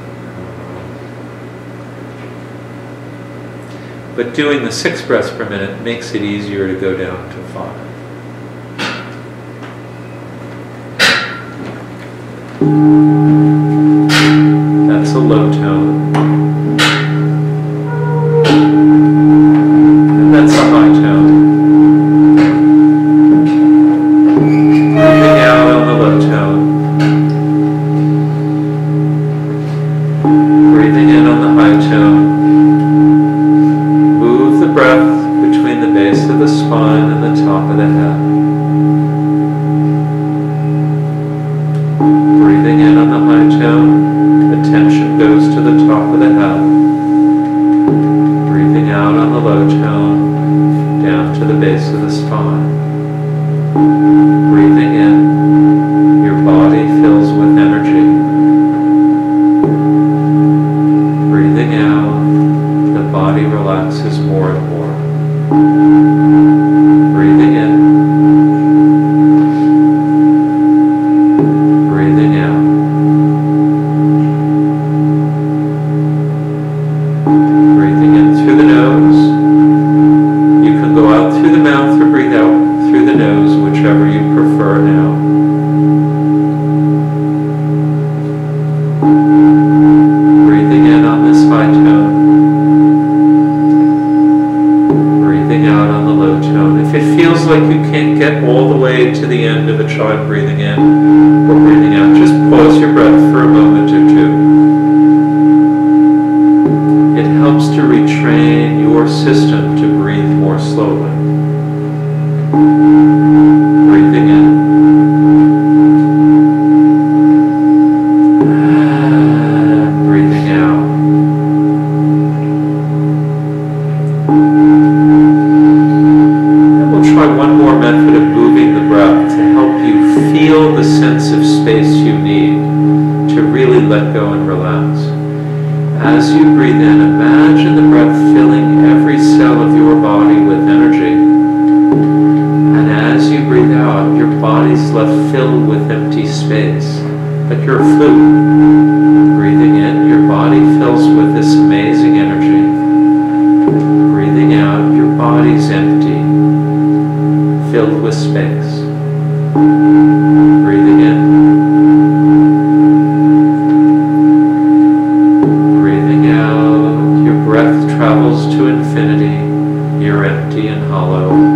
But doing the six breaths per minute makes it easier to go down to five. That's a low tone. And that's a high tone. Breathing out on the low tone. Breathing in on the high tone. Move the breath between the base of the spine and the top of the head. Breathing in on the high tone, attention goes to the top of the head. Breathing out on the low tone, down to the base of the spine. Breathing in, your body fills with energy. Breathing out, the body relaxes more and more. Breathing in. Whichever you prefer now. Breathing in on this high tone. Breathing out on the low tone. If it feels like you can't get all the way to the end of a chart breathing in or breathing out, just pause your breath for a moment or two. It helps to retrain your system to breathe more slowly. Breathing in. And breathing out. And we'll try one more method of moving the breath to help you feel the sense of space you need to really let go and relax. As you breathe in, imagine the breath filling every cell of your body with energy. As you breathe out, your body's left filled with empty space, like you're a flute. Breathing in, your body fills with this amazing energy. Breathing out, your body's empty, filled with space. Breathing in. Breathing out, your breath travels to infinity. You're empty and hollow.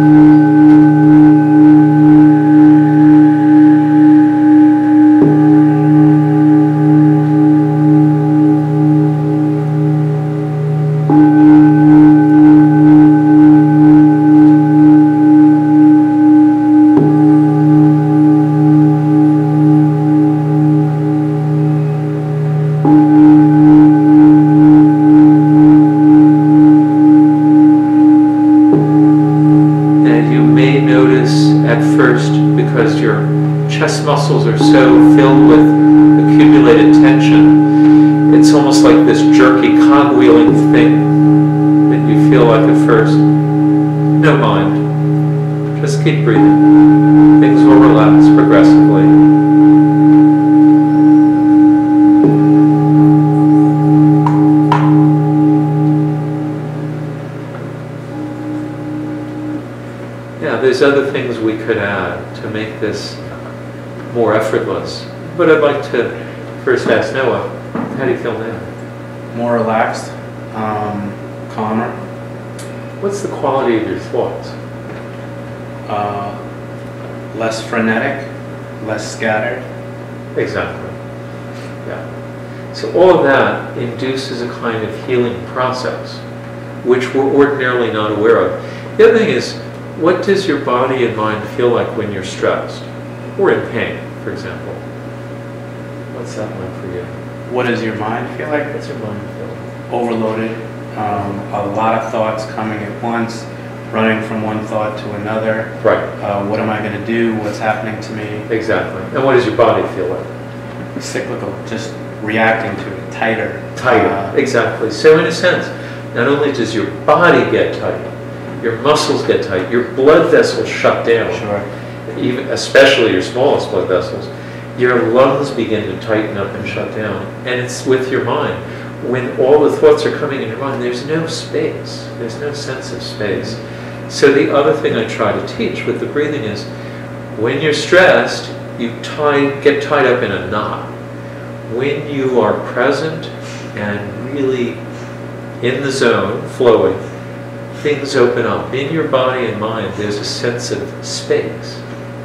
Because your chest muscles are so filled with accumulated tension, it's almost like this jerky cogwheeling thing that you feel like at first. No mind. Just keep breathing. Things will relax progressively. Yeah, there's other things we could add to make this more effortless. But I'd like to first ask Noah, how do you feel now? More relaxed, um, calmer. What's the quality of your thoughts? Uh, less frenetic, less scattered. Exactly. Yeah. So all of that induces a kind of healing process, which we're ordinarily not aware of. The other thing is, what does your body and mind feel like when you're stressed or in pain, for example? What's that like for you? What does your mind feel like? What's your mind feel like? Overloaded. Um, a lot of thoughts coming at once, running from one thought to another. Right. Uh, what am I going to do? What's happening to me? Exactly. And what does your body feel like? Cyclical, just reacting to it, tighter. Tighter, Uh, exactly. So in a sense, not only does your body get tight, your muscles get tight, your blood vessels shut down. Sure. Even, especially your smallest blood vessels, your lungs begin to tighten up and shut down. And it's with your mind. When all the thoughts are coming in your mind, there's no space. There's no sense of space. So the other thing I try to teach with the breathing is, when you're stressed, you tie, get tied up in a knot. When you are present and really in the zone, flowing, things open up. In your body and mind, there's a sense of space.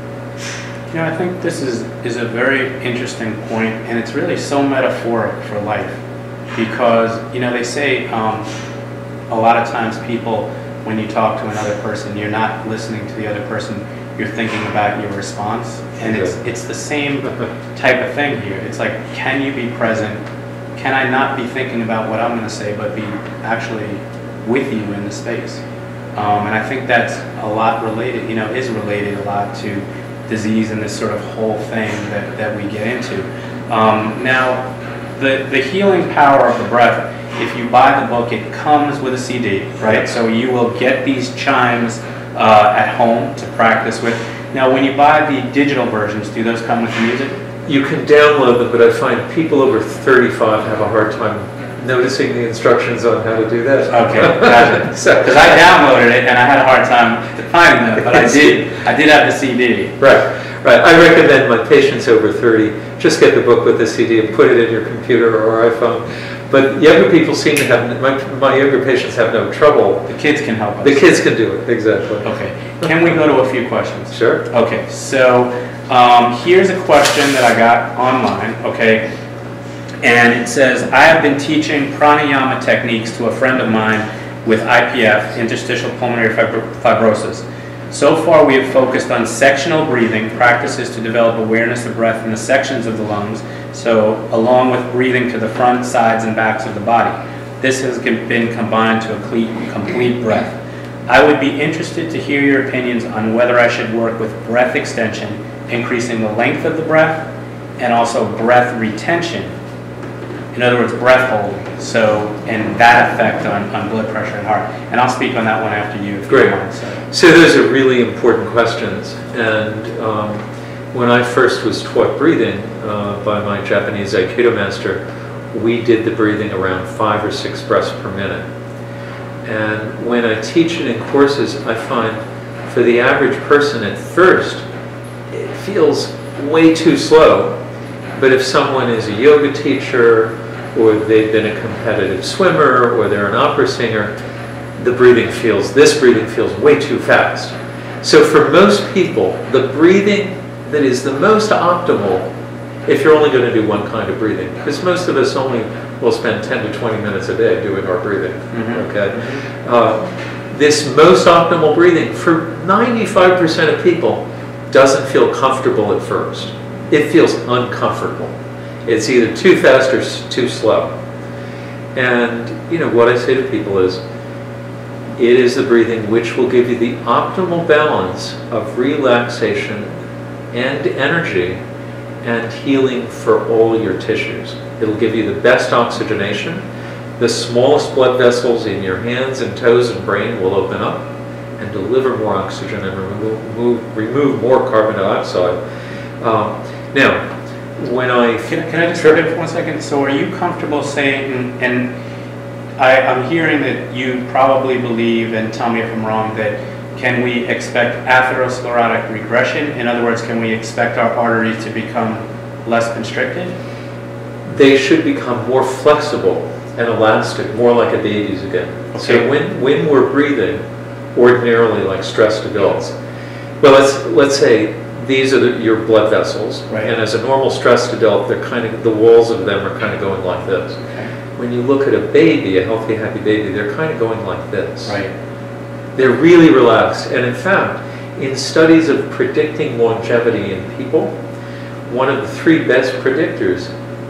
You know, I think this is, is a very interesting point, and it's really so metaphoric for life. Because, you know, they say um, a lot of times people, when you talk to another person, you're not listening to the other person, you're thinking about your response. And it's, it's the same type of thing here. It's like, can you be present? Can I not be thinking about what I'm going to say, but be actually with you in the space? Um, and I think that's a lot related, you know, is related a lot to disease and this sort of whole thing that, that we get into. Um, now, the, the healing power of the breath, if you buy the book, it comes with a C D, right? So you will get these chimes uh, at home to practice with. Now, when you buy the digital versions, do those come with music? You can download them, but I find people over thirty-five have a hard time noticing the instructions on how to do that. Okay, gotcha. So, because I downloaded it and I had a hard time finding them, but I did. I did have the C D. Right, right. I recommend my patients over thirty just get the book with the C D and put it in your computer or iPhone. But younger people seem to have, my, my younger patients have no trouble. The kids can help us. The kids can do it, exactly. Okay. Can we go to a few questions? Sure. Okay, so um, here's a question that I got online, okay? And it says, I have been teaching pranayama techniques to a friend of mine with I P F, interstitial pulmonary fibrosis. So far, we have focused on sectional breathing, practices to develop awareness of breath in the sections of the lungs, so along with breathing to the front, sides, and backs of the body. This has been combined to a complete, complete breath. I would be interested to hear your opinions on whether I should work with breath extension, increasing the length of the breath, and also breath retention. In other words, breath holding, so, and that effect on, on blood pressure and heart. And I'll speak on that one after you. If Great. You want, so. so those are really important questions. And um, when I first was taught breathing uh, by my Japanese Aikido master, we did the breathing around five or six breaths per minute. And when I teach it in courses, I find for the average person at first, it feels way too slow. But if someone is a yoga teacher, or they've been a competitive swimmer, or they're an opera singer, the breathing feels, this breathing feels way too fast. So for most people, the breathing that is the most optimal, if you're only going to do one kind of breathing, because most of us only will spend ten to twenty minutes a day doing our breathing, mm-hmm. okay? Mm-hmm. Uh, this most optimal breathing, for ninety-five percent of people, doesn't feel comfortable at first. It feels uncomfortable. It's either too fast or too slow. And, you know, what I say to people is, it is the breathing which will give you the optimal balance of relaxation and energy and healing for all your tissues. It'll give you the best oxygenation. The smallest blood vessels in your hands and toes and brain will open up and deliver more oxygen and remove, remove more carbon dioxide. Um, now, when I... Can, can I just start in for one second? So are you comfortable saying, and I, I'm hearing that you probably believe, and tell me if I'm wrong, that can we expect atherosclerotic regression? In other words, can we expect our arteries to become less constricted? They should become more flexible and elastic, more like a baby's again. Okay. So when, when we're breathing, ordinarily like stressed adults, well, let's, let's say these are the, your blood vessels, right. And as a normal stressed adult, they're kind of, the walls of them are kind of going like this. Okay. When you look at a baby, a healthy, happy baby, they're kind of going like this. Right. They're really relaxed. And in fact, in studies of predicting longevity in people, one of the three best predictors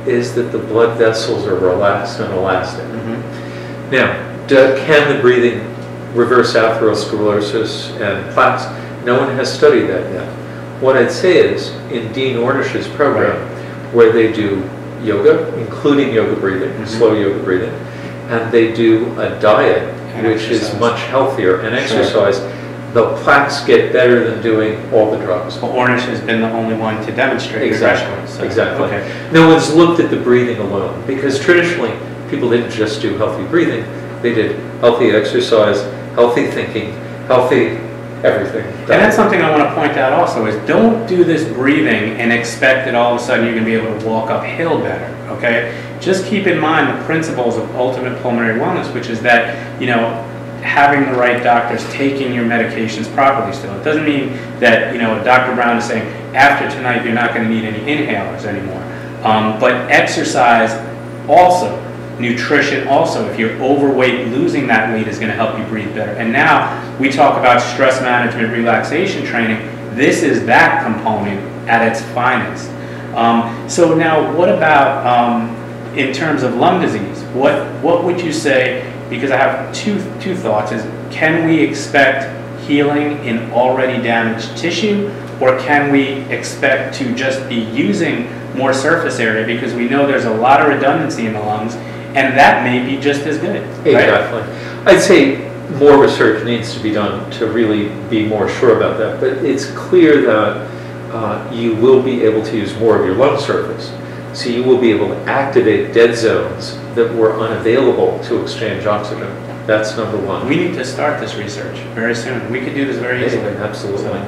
is that the blood vessels are relaxed and elastic. Mm-hmm. Now, do, can the breathing reverse atherosclerosis and plaques? No one has studied that yet. What I'd say is, in Dean Ornish's program, right, where they do yoga, including yoga breathing, mm-hmm, slow yoga breathing, and they do a diet and which exercise is much healthier and exercise, sure, the plaques get better than doing all the drugs. Well, Ornish has been the only one to demonstrate exactly. So. Exactly. Okay. No one's looked at the breathing alone, because traditionally people didn't just do healthy breathing, they did healthy exercise, healthy thinking, healthy everything. And that's something I want to point out also, is don't do this breathing and expect that all of a sudden you're going to be able to walk uphill better, okay? Just keep in mind the principles of ultimate pulmonary wellness, which is that, you know, having the right doctors, taking your medications properly still. It doesn't mean that, you know, Doctor Brown is saying, after tonight you're not going to need any inhalers anymore. Um, but exercise also, nutrition also, if you're overweight, losing that weight is going to help you breathe better. And now we talk about stress management, relaxation training. This is that component at its finest. Um, so now what about um, in terms of lung disease? What, what would you say, because I have two, two thoughts, is can we expect healing in already damaged tissue, or can we expect to just be using more surface area, because we know there's a lot of redundancy in the lungs, and that may be just as good. Exactly. Right? I'd say more research needs to be done to really be more sure about that, but it's clear that uh, you will be able to use more of your lung surface. So you will be able to activate dead zones that were unavailable to exchange oxygen. That's number one. We need to start this research very soon. We could do this very easily. Yeah, absolutely. So.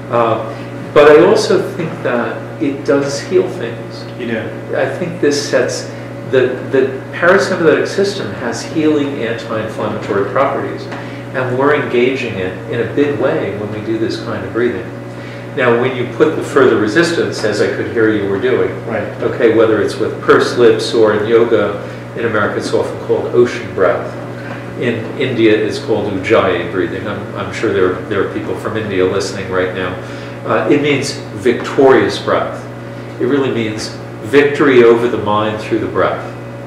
Uh, but I also think that it does heal things. You do. I think this sets the the parasympathetic system has healing anti-inflammatory properties, and we're engaging it in a big way when we do this kind of breathing. Now, when you put the further resistance, as I could hear you were doing, right? Okay, whether it's with pursed lips or in yoga, in America it's often called ocean breath. In India it's called Ujjayi breathing. I'm, I'm sure there, there are people from India listening right now. Uh, it means victorious breath. It really means victory over the mind through the breath.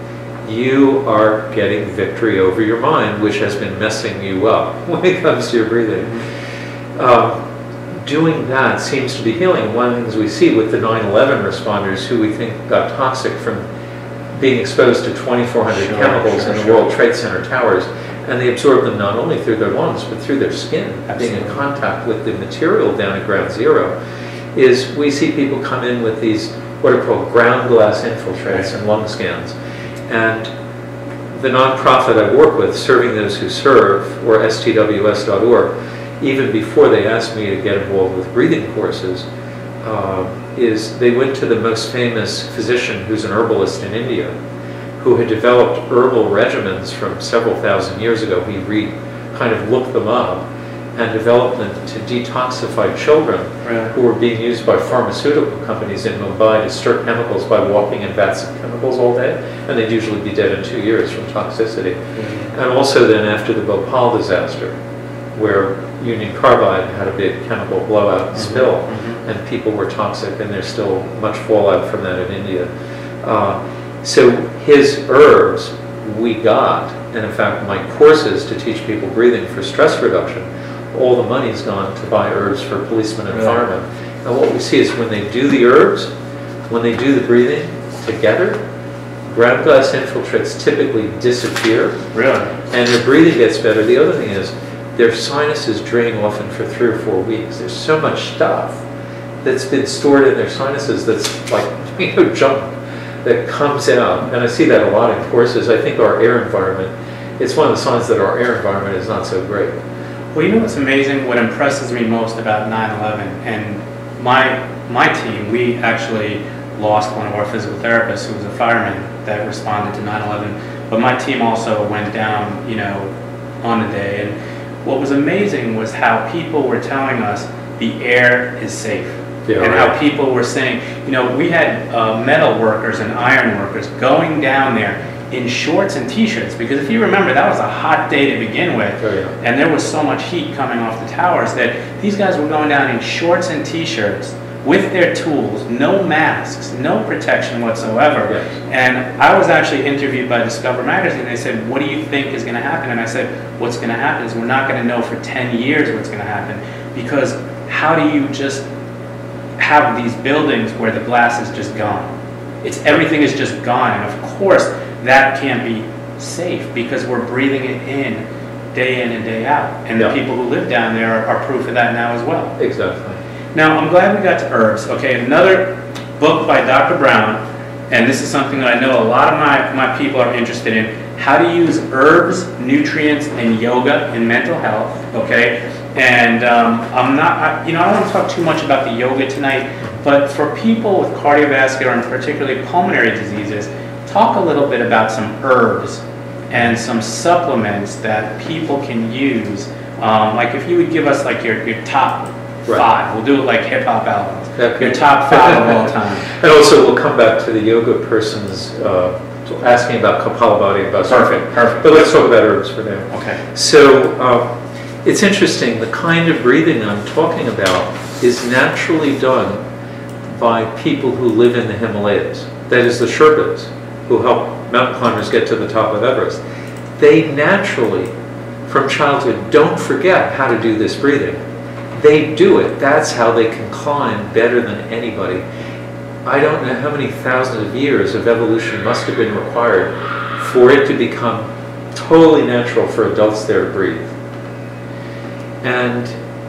You are getting victory over your mind, which has been messing you up when it comes to your breathing. Um, doing that seems to be healing. One of the things we see with the nine eleven responders, who we think got toxic from being exposed to twenty-four hundred sure, chemicals sure, in the sure. World Trade Center towers, and they absorb them not only through their lungs, but through their skin, Absolutely. being in contact with the material down at ground zero, is we see people come in with these what are called ground glass infiltrates and lung scans. And the nonprofit I work with, Serving Those Who Serve, or S T W S dot org, even before they asked me to get involved with breathing courses, uh, is they went to the most famous physician, who's an herbalist in India, who had developed herbal regimens from several thousand years ago. He re, kind of looked them up and developed them to detoxify children right. who were being used by pharmaceutical companies in Mumbai to stir chemicals by walking in vats of chemicals all day, and they'd usually be dead in two years from toxicity. Mm-hmm. And also then after the Bhopal disaster, where Union Carbide had a big chemical blowout and mm-hmm. spill, mm-hmm. and people were toxic, and there's still much fallout from that in India. Uh, so his herbs we got, and in fact my courses to teach people breathing for stress reduction, all the money's gone to buy herbs for policemen and right. firemen. And what we see is when they do the herbs, when they do the breathing together, ground glass infiltrates typically disappear. Really? And their breathing gets better. The other thing is their sinuses drain often for three or four weeks. There's so much stuff that's been stored in their sinuses that's like, you know, junk that comes out. And I see that a lot in courses. I think our air environment, it's one of the signs that our air environment is not so great. Well, you know what's amazing? What impresses me most about nine eleven, and my my team, we actually lost one of our physical therapists who was a fireman that responded to nine eleven, but my team also went down, you know, on the day, and what was amazing was how people were telling us the air is safe. Yeah, and right. how people were saying, you know, we had uh, metal workers and iron workers going down there in shorts and t-shirts, because if you remember, that was a hot day to begin with, oh, yeah. and there was so much heat coming off the towers that these guys were going down in shorts and t-shirts with their tools, no masks, no protection whatsoever. Yes. And I was actually interviewed by Discover Magazine. They said, what do you think is going to happen? And I said, what's going to happen is we're not going to know for ten years what's going to happen, because how do you just have these buildings where the glass is just gone? It's everything is just gone, and of course that can't be safe because we're breathing it in day in and day out, and Yeah. the people who live down there are, are proof of that now as well. Exactly. Now, I'm glad we got to herbs. Okay, another book by Doctor Brown, and this is something that I know a lot of my, my people are interested in, how to use herbs, nutrients, and yoga in mental health, okay? And um, I'm not, I, you know, I don't want to talk too much about the yoga tonight, but for people with cardiovascular and particularly pulmonary diseases, talk a little bit about some herbs and some supplements that people can use. Um, like if you would give us like your, your top Right. five. We'll do it like hip hop albums. Okay. Your top five of all time. And also we'll come back to the yoga person's uh, asking about Kapalabhati and Bhaskara. Perfect, perfect. But let's talk about herbs for now. Okay. So um, it's interesting, the kind of breathing I'm talking about is naturally done by people who live in the Himalayas. That is the Sherpas, who help mountain climbers get to the top of Everest. They naturally, from childhood, don't forget how to do this breathing. They do it. That's how they can climb better than anybody. I don't know how many thousands of years of evolution must have been required for it to become totally natural for adults there to breathe. And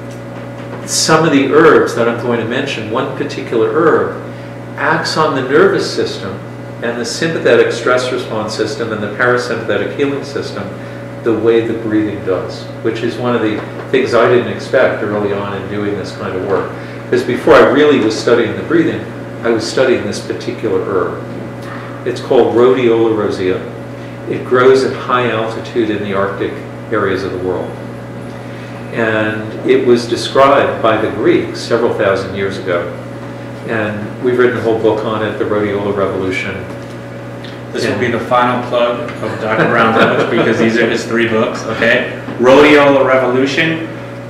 some of the herbs that I'm going to mention, one particular herb, acts on the nervous system and the sympathetic stress response system and the parasympathetic healing system the way the breathing does, which is one of the things I didn't expect early on in doing this kind of work. Because before I really was studying the breathing, I was studying this particular herb. It's called Rhodiola rosea. It grows at high altitude in the Arctic areas of the world. And it was described by the Greeks several thousand years ago. And we've written a whole book on it, The Rhodiola Revolution. This will be the final plug of Doctor Brown's books because these are his three books, okay? Rhodiola Revolution.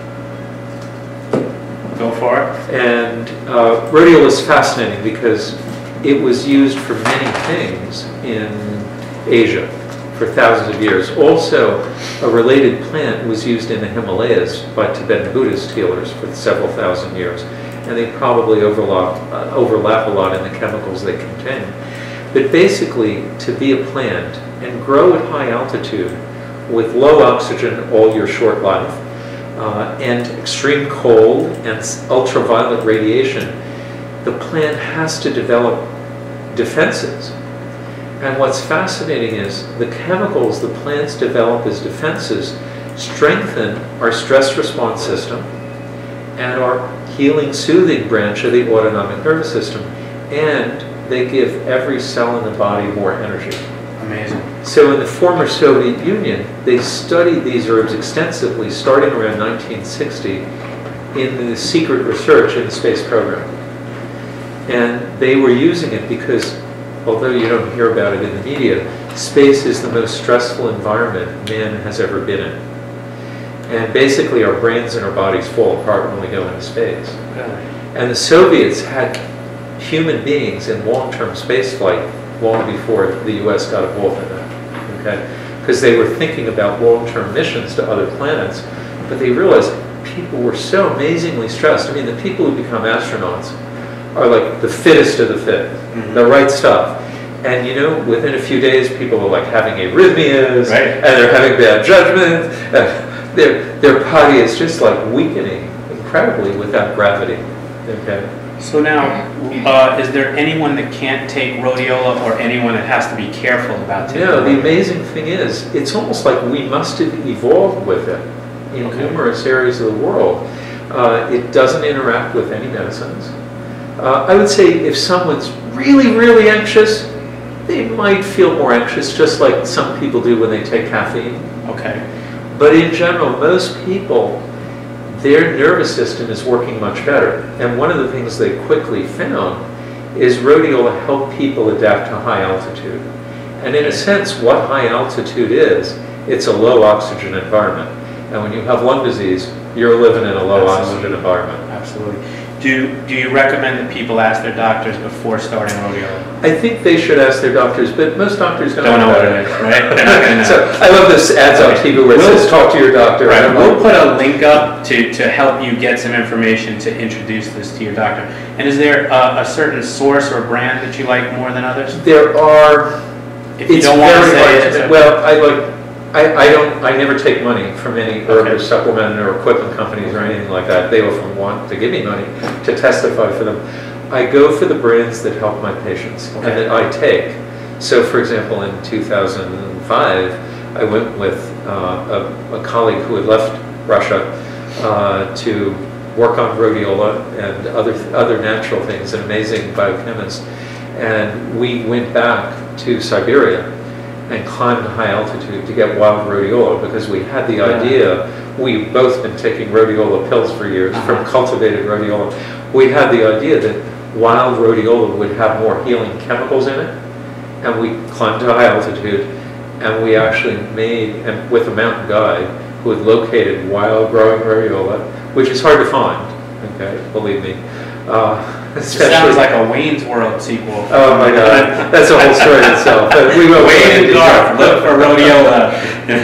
Go for it. And uh, rhodiola is fascinating because it was used for many things in Asia for thousands of years. Also, a related plant was used in the Himalayas by Tibetan Buddhist healers for several thousand years. And they probably overlap, uh, overlap a lot in the chemicals they contain. But basically, to be a plant and grow at high altitude with low oxygen all your short life, uh, and extreme cold and ultraviolet radiation, the plant has to develop defenses. And what's fascinating is the chemicals the plants develop as defenses strengthen our stress response system and our healing, soothing branch of the autonomic nervous system, and they give every cell in the body more energy. Amazing. So in the former Soviet Union, they studied these herbs extensively starting around nineteen sixty in the secret research in the space program. And they were using it because, although you don't hear about it in the media, space is the most stressful environment man has ever been in. And basically our brains and our bodies fall apart when we go into space. Really? And the Soviets had human beings in long-term space flight long before the U S got involved in that, okay? Because they were thinking about long-term missions to other planets, but they realized people were so amazingly stressed. I mean, the people who become astronauts are like the fittest of the fit, mm-hmm. the right stuff. And you know, within a few days, people are like having arrhythmias, right. and they're having bad judgment, and their, their body is just like weakening incredibly without gravity, okay? So now, uh, is there anyone that can't take rhodiola or anyone that has to be careful about taking No, the rhodiola? amazing thing is, it's almost like we must have evolved with it in Okay. numerous areas of the world. Uh, it doesn't interact with any medicines. Uh, I would say if someone's really, really anxious, they might feel more anxious, just like some people do when they take caffeine. Okay. But in general, most people, their nervous system is working much better. And one of the things they quickly found is rhodiola helped people adapt to high altitude. And in a sense, what high altitude is, it's a low oxygen environment. And when you have lung disease, you're living in a low Absolutely. oxygen environment. Absolutely. Do, do you recommend that people ask their doctors before starting rhodiola? I think they should ask their doctors, but most doctors don't, Don't know what it. it is, right? They're not gonna know. So I love this ads on T V where it We'll- says, talk to your doctor. Right, And I'm we'll like, put a link up to, to help you get some information to introduce this to your doctor. And is there a, a certain source or brand that you like more than others? There are, If you it's don't want to very say hard it, to, it's okay. well, I like, I, I don't, I never take money from any herb Okay. or supplement or equipment companies or anything like that. They often want to give me money to testify for them. I go for the brands that help my patients and Okay. that I take. So for example, in two thousand five, I went with uh, a, a colleague who had left Russia uh, to work on rhodiola and other, other natural things, an amazing biochemist. And we went back to Siberia and climbed high altitude to get wild rhodiola because we had the Yeah. idea, we've both been taking rhodiola pills for years Uh-huh. from cultivated rhodiola. We had the idea that wild rhodiola would have more healing chemicals in it, and we climbed to high altitude and we actually made, and with a mountain guide who had located wild growing rhodiola, which is hard to find, okay, believe me. Uh, It sounds like a Wayne's World sequel. Oh my God, that's a whole story itself. But we won't Wayne and go into Garth, detail. look for rhodiola.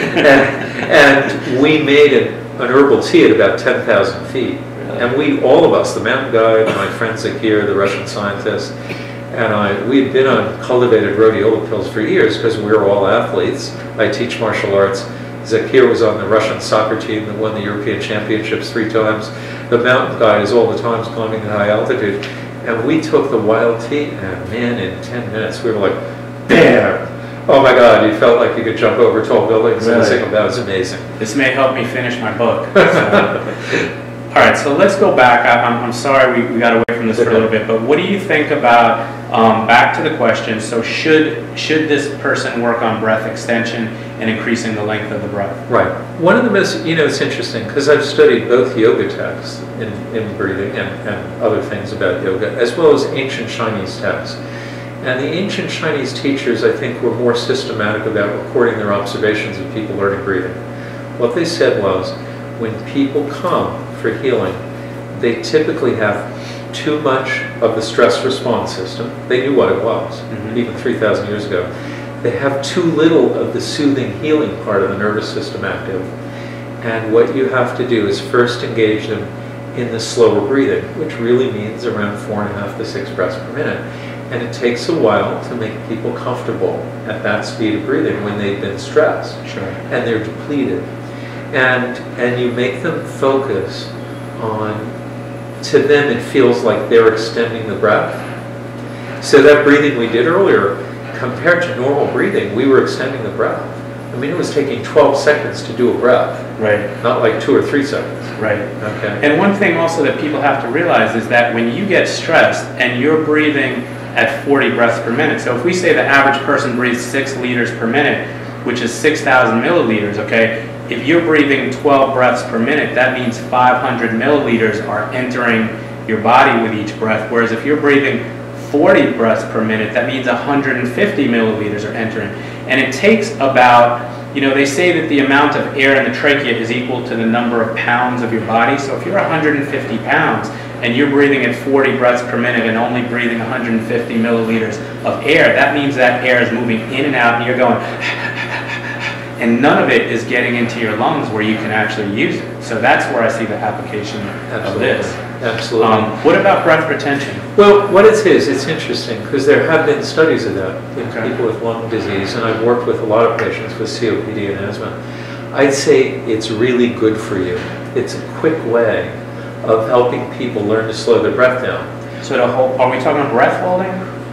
and, and we made an, an herbal tea at about ten thousand feet. And we, all of us, the mountain guide, my friend Zakir, the Russian scientist, and I, we had been on cultivated rhodiola pills for years because we were all athletes. I teach martial arts. Zakir was on the Russian soccer team that won the European Championships three times. The mountain guide is all the time climbing at high altitude. And we took the wild tea, and man, in ten minutes, we were like, bam! Oh my God, you felt like you could jump over tall buildings. Really? And I think that was amazing. This may help me finish my book. So. All right, so let's go back. I, I'm, I'm sorry we, we got away from this for a little bit, but what do you think about, um, back to the question, so should, should this person work on breath extension and increasing the length of the breath? Right. One of the most, you know, it's interesting because I've studied both yoga texts in, in breathing and, and other things about yoga, as well as ancient Chinese texts. And the ancient Chinese teachers, I think, were more systematic about recording their observations of people learning breathing. What they said was, when people come for healing, they typically have too much of the stress response system. They knew what it was, mm-hmm. even three thousand years ago. They have too little of the soothing, healing part of the nervous system active. And what you have to do is first engage them in the slower breathing, which really means around four and a half to six breaths per minute. And it takes a while to make people comfortable at that speed of breathing when they've been stressed. Sure. And they're depleted. And, and you make them focus on, to them it feels like they're extending the breath. So that breathing we did earlier, compared to normal breathing, we were extending the breath. I mean, it was taking twelve seconds to do a breath. Right. Not like two or three seconds. Right. Okay. And one thing also that people have to realize is that when you get stressed and you're breathing at forty breaths per minute, so if we say the average person breathes six liters per minute, which is six thousand milliliters, okay, if you're breathing twelve breaths per minute, that means five hundred milliliters are entering your body with each breath, whereas if you're breathing forty breaths per minute, that means one hundred fifty milliliters are entering. And it takes about, you know, they say that the amount of air in the trachea is equal to the number of pounds of your body. So if you're one hundred fifty pounds and you're breathing at forty breaths per minute and only breathing one hundred fifty milliliters of air, that means that air is moving in and out and you're going, and none of it is getting into your lungs where you can actually use it. So that's where I see the application Absolutely. of this. Absolutely. Um, what about breath retention? Well, what it is, it's interesting because there have been studies of that in Okay. people with lung disease, and I've worked with a lot of patients with C O P D and asthma. I'd say it's really good for you. It's a quick way of helping people learn to slow their breath down. So to hold, are we talking about breath holding?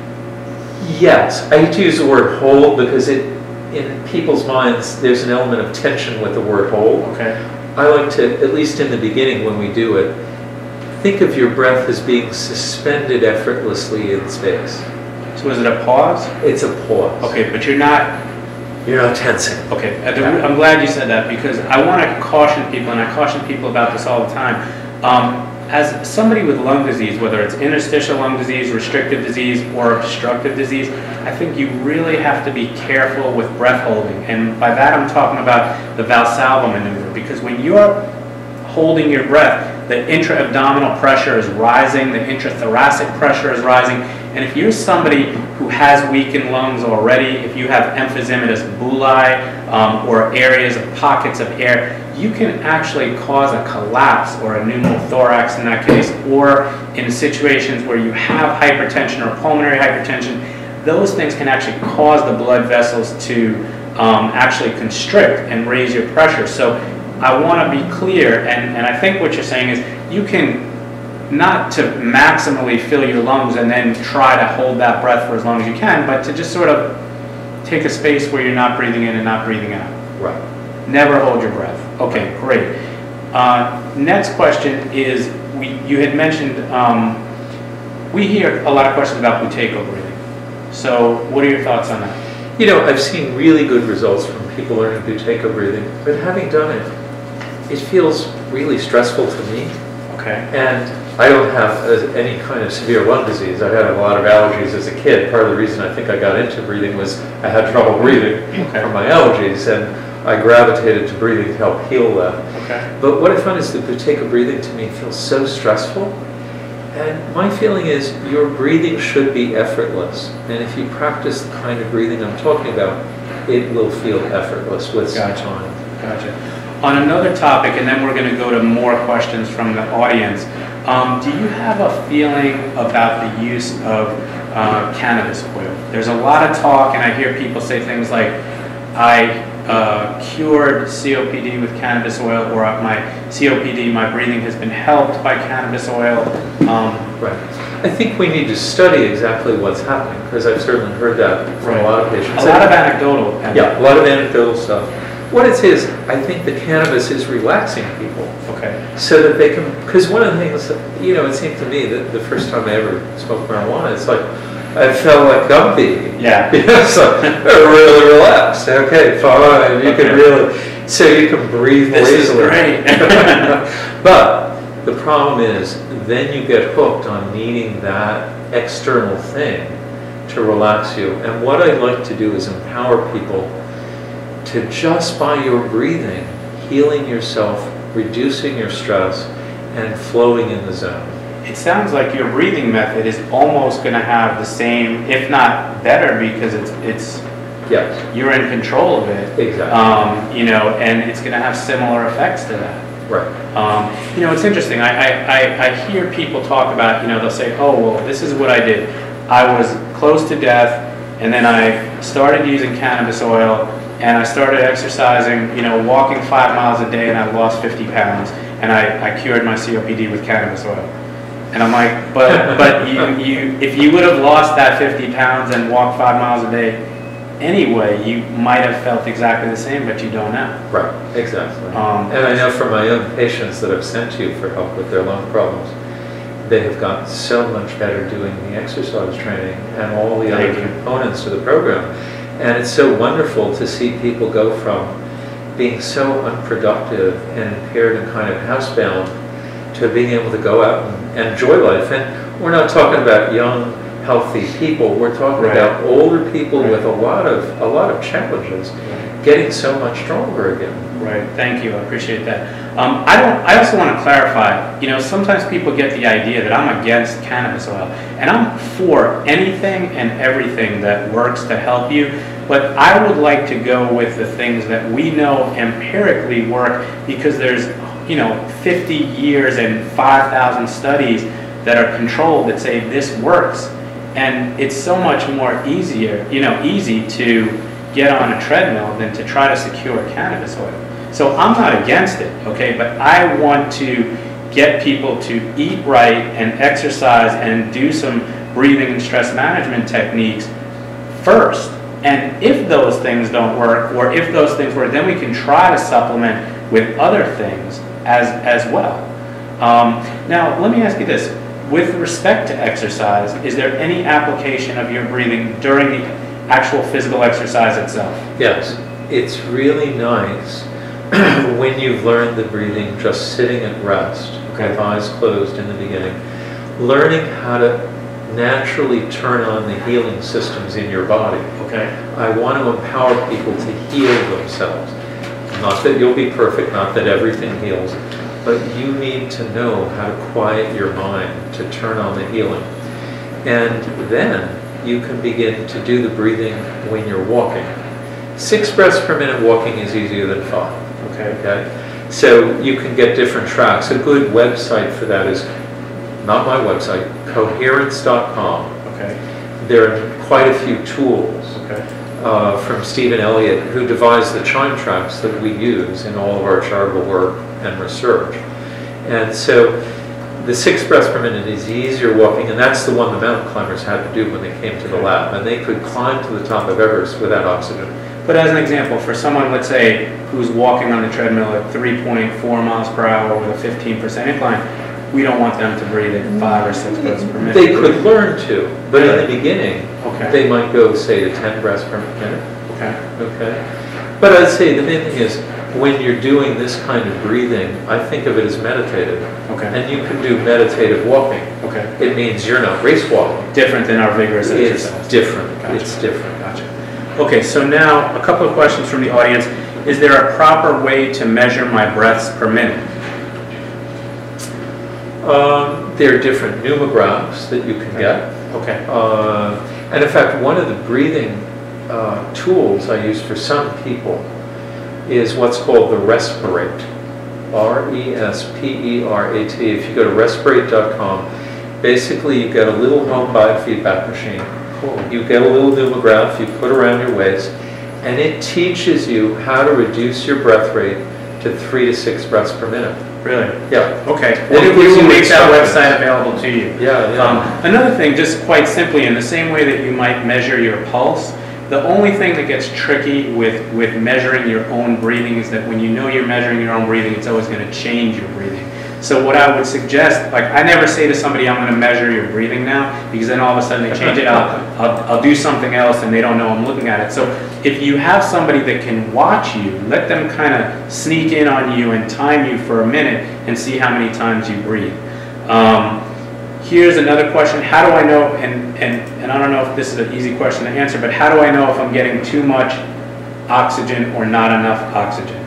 Yes, I hate to use the word hold because it, in people's minds, there's an element of tension with the word hold. Okay. I like to, at least in the beginning when we do it, think of your breath as being suspended effortlessly in space. So is it a pause? It's a pause. Okay, but you're not, You're not tensing. okay, I'm glad you said that because I want to caution people, and I caution people about this all the time. Um, as somebody with lung disease, whether it's interstitial lung disease, restrictive disease, or obstructive disease, I think you really have to be careful with breath holding. And by that I'm talking about the Valsalva maneuver, because when you're holding your breath, the intra-abdominal pressure is rising, the intrathoracic pressure is rising. And if you're somebody who has weakened lungs already, if you have emphysematous bullae um, or areas of pockets of air, you can actually cause a collapse or a pneumothorax in that case, or in situations where you have hypertension or pulmonary hypertension, those things can actually cause the blood vessels to um, actually constrict and raise your pressure. So I want to be clear, and, and I think what you're saying is you can, not to maximally fill your lungs and then try to hold that breath for as long as you can, but to just sort of take a space where you're not breathing in and not breathing out. Right. Never hold your breath. Okay, great. Uh, next question is, we, you had mentioned, um, we hear a lot of questions about Buteyko breathing. So what are your thoughts on that? You know, I've seen really good results from people learning Buteyko breathing, but having done it, it feels really stressful to me. Okay. And I don't have uh, any kind of severe lung disease. I had a lot of allergies as a kid. Part of the reason I think I got into breathing was I had trouble breathing okay. from my allergies, and I gravitated to breathing to help heal that. Okay. But what I found is that Buteyko breathing to me feels so stressful. And my feeling is your breathing should be effortless. And if you practice the kind of breathing I'm talking about, it will feel effortless with gotcha. some time. Gotcha. On another topic, and then we're going to go to more questions from the audience, um, do you have a feeling about the use of uh, cannabis oil? There's a lot of talk, and I hear people say things like, I uh, cured C O P D with cannabis oil, or my C O P D, my breathing has been helped by cannabis oil. Um, right. I think we need to study exactly what's happening, because I've certainly heard that from right. a lot of patients. A lot of anecdotal. Yeah, a lot of anecdotal stuff. What it is, I think the cannabis is relaxing people. Okay. So that they can, because one of the things, you know, it seemed to me that the first time I ever smoked marijuana, it's like, I felt like Gumby. Yeah. You know, so really relaxed. Okay, fine. You okay. can really, so you can breathe this lazily. Is great. But the problem is, then you get hooked on needing that external thing to relax you. And what I'd like to do is empower people to, just by your breathing, healing yourself, reducing your stress, and flowing in the zone. It sounds like your breathing method is almost going to have the same, if not better, because it's it's yes. you're in control of it. Exactly. Um, you know, and it's going to have similar effects to that. Right. Um, you know, it's interesting. I, I, I, I hear people talk about, you know, they'll say, oh, well, this is what I did. I was close to death, and then I started using cannabis oil, and I started exercising, you know, walking five miles a day, and I lost fifty pounds, and I, I cured my C O P D with cannabis oil. And I'm like, but but you, you if you would have lost that fifty pounds and walked five miles a day anyway, you might have felt exactly the same, but you don't now. Right, exactly. Um, and I know from my own patients that I've sent to you for help with their lung problems, they have gotten so much better doing the exercise training and all the other components to the program. And it's so wonderful to see people go from being so unproductive and impaired and kind of housebound to being able to go out and, and enjoy life. And we're not talking about young, healthy people. We're talking right. about older people right. with a lot of a lot of challenges, right. getting so much stronger again. Right. Thank you. I appreciate that. Um, I don't. I also want to clarify. You know, sometimes people get the idea that I'm against cannabis oil, and I'm for anything and everything that works to help you. But I would like to go with the things that we know empirically work, because there's, you know, fifty years and five thousand studies that are controlled that say this works. And it's so much more easier, you know, easy to get on a treadmill than to try to secure cannabis oil. So I'm not against it, okay, but I want to get people to eat right and exercise and do some breathing and stress management techniques first. And if those things don't work, or if those things work, then we can try to supplement with other things as, as well. Um, now, let me ask you this. With respect to exercise, is there any application of your breathing during the actual physical exercise itself? Yes. It's really nice when you've learned the breathing just sitting at rest, okay. with eyes closed in the beginning, learning how to naturally turn on the healing systems in your body. Okay. I want to empower people to heal themselves. Not that you'll be perfect, not that everything heals, but you need to know how to quiet your mind, to turn on the healing. And then you can begin to do the breathing when you're walking. Six breaths per minute walking is easier than five. Okay. Okay. So you can get different tracks. A good website for that is, not my website, coherence dot com. Okay. There are quite a few tools Okay. uh, from Stephen Elliott, who devised the chime tracks that we use in all of our charitable work and research. And so the six breaths per minute is easier walking, and that's the one the mountain climbers had to do when they came to the lab. And they could climb to the top of Everest without oxygen. But as an example, for someone, let's say, who's walking on the treadmill at three point four miles per hour with a fifteen percent incline, we don't want them to breathe at five or six breaths per minute. They could learn to, but in the beginning, okay. they might go, say, to ten breaths per minute. Okay. Okay. But I'd say the main thing is, when you're doing this kind of breathing, I think of it as meditative. Okay. And you can do meditative walking. Okay. It means you're not race walking. Different than our vigorous It's exercise. different. Gotcha. It's different. Gotcha. Okay, so now a couple of questions from the audience. Is there a proper way to measure my breaths per minute? Um, there are different pneumographs that you can Okay. get. Okay. Uh, and in fact, one of the breathing uh, tools I use for some people is what's called the Respirate. R E S P E R A T. If you go to respirate dot com, basically you get a little home biofeedback machine. Cool. You get a little pneumograph you put around your waist, and it teaches you how to reduce your breath rate to three to six breaths per minute. Really? Yeah. Okay. And Well, it we gives will you make that instructions. website available to you. Yeah, yeah. Um, another thing, just quite simply, in the same way that you might measure your pulse, the only thing that gets tricky with, with measuring your own breathing is that when you know you're measuring your own breathing, it's always going to change your breathing. So what I would suggest, like I never say to somebody, I'm going to measure your breathing now, because then all of a sudden they change it. I'll, I'll, I'll do something else and they don't know I'm looking at it. So if you have somebody that can watch you, let them kind of sneak in on you and time you for a minute and see how many times you breathe. Um, here's another question. How do I know, and, and, and I don't know if this is an easy question to answer, but how do I know if I'm getting too much oxygen or not enough oxygen?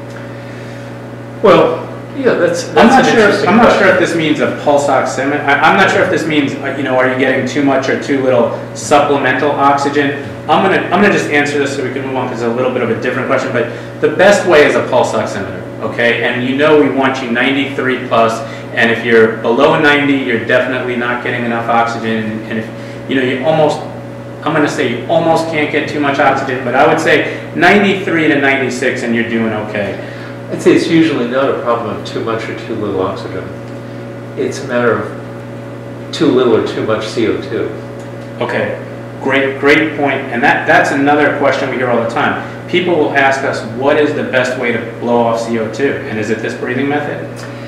Well, yeah, that's, that's I'm not an sure. interesting I'm not question. sure if this means a pulse oximeter. I- I'm not sure if this means, uh, you know, are you getting too much or too little supplemental oxygen? I'm gonna I'm gonna just answer this so we can move on because it's a little bit of a different question. But the best way is a pulse oximeter, okay? And you know we want you ninety-three plus, and if you're below ninety, you're definitely not getting enough oxygen. And if you know you almost, I'm gonna say you almost can't get too much oxygen, but I would say ninety-three to ninety-six, and you're doing okay. I'd say it's usually not a problem of too much or too little oxygen. It's a matter of too little or too much C O two. Okay, great, great point. And that, that's another question we hear all the time. People will ask us, what is the best way to blow off C O two? And is it this breathing method?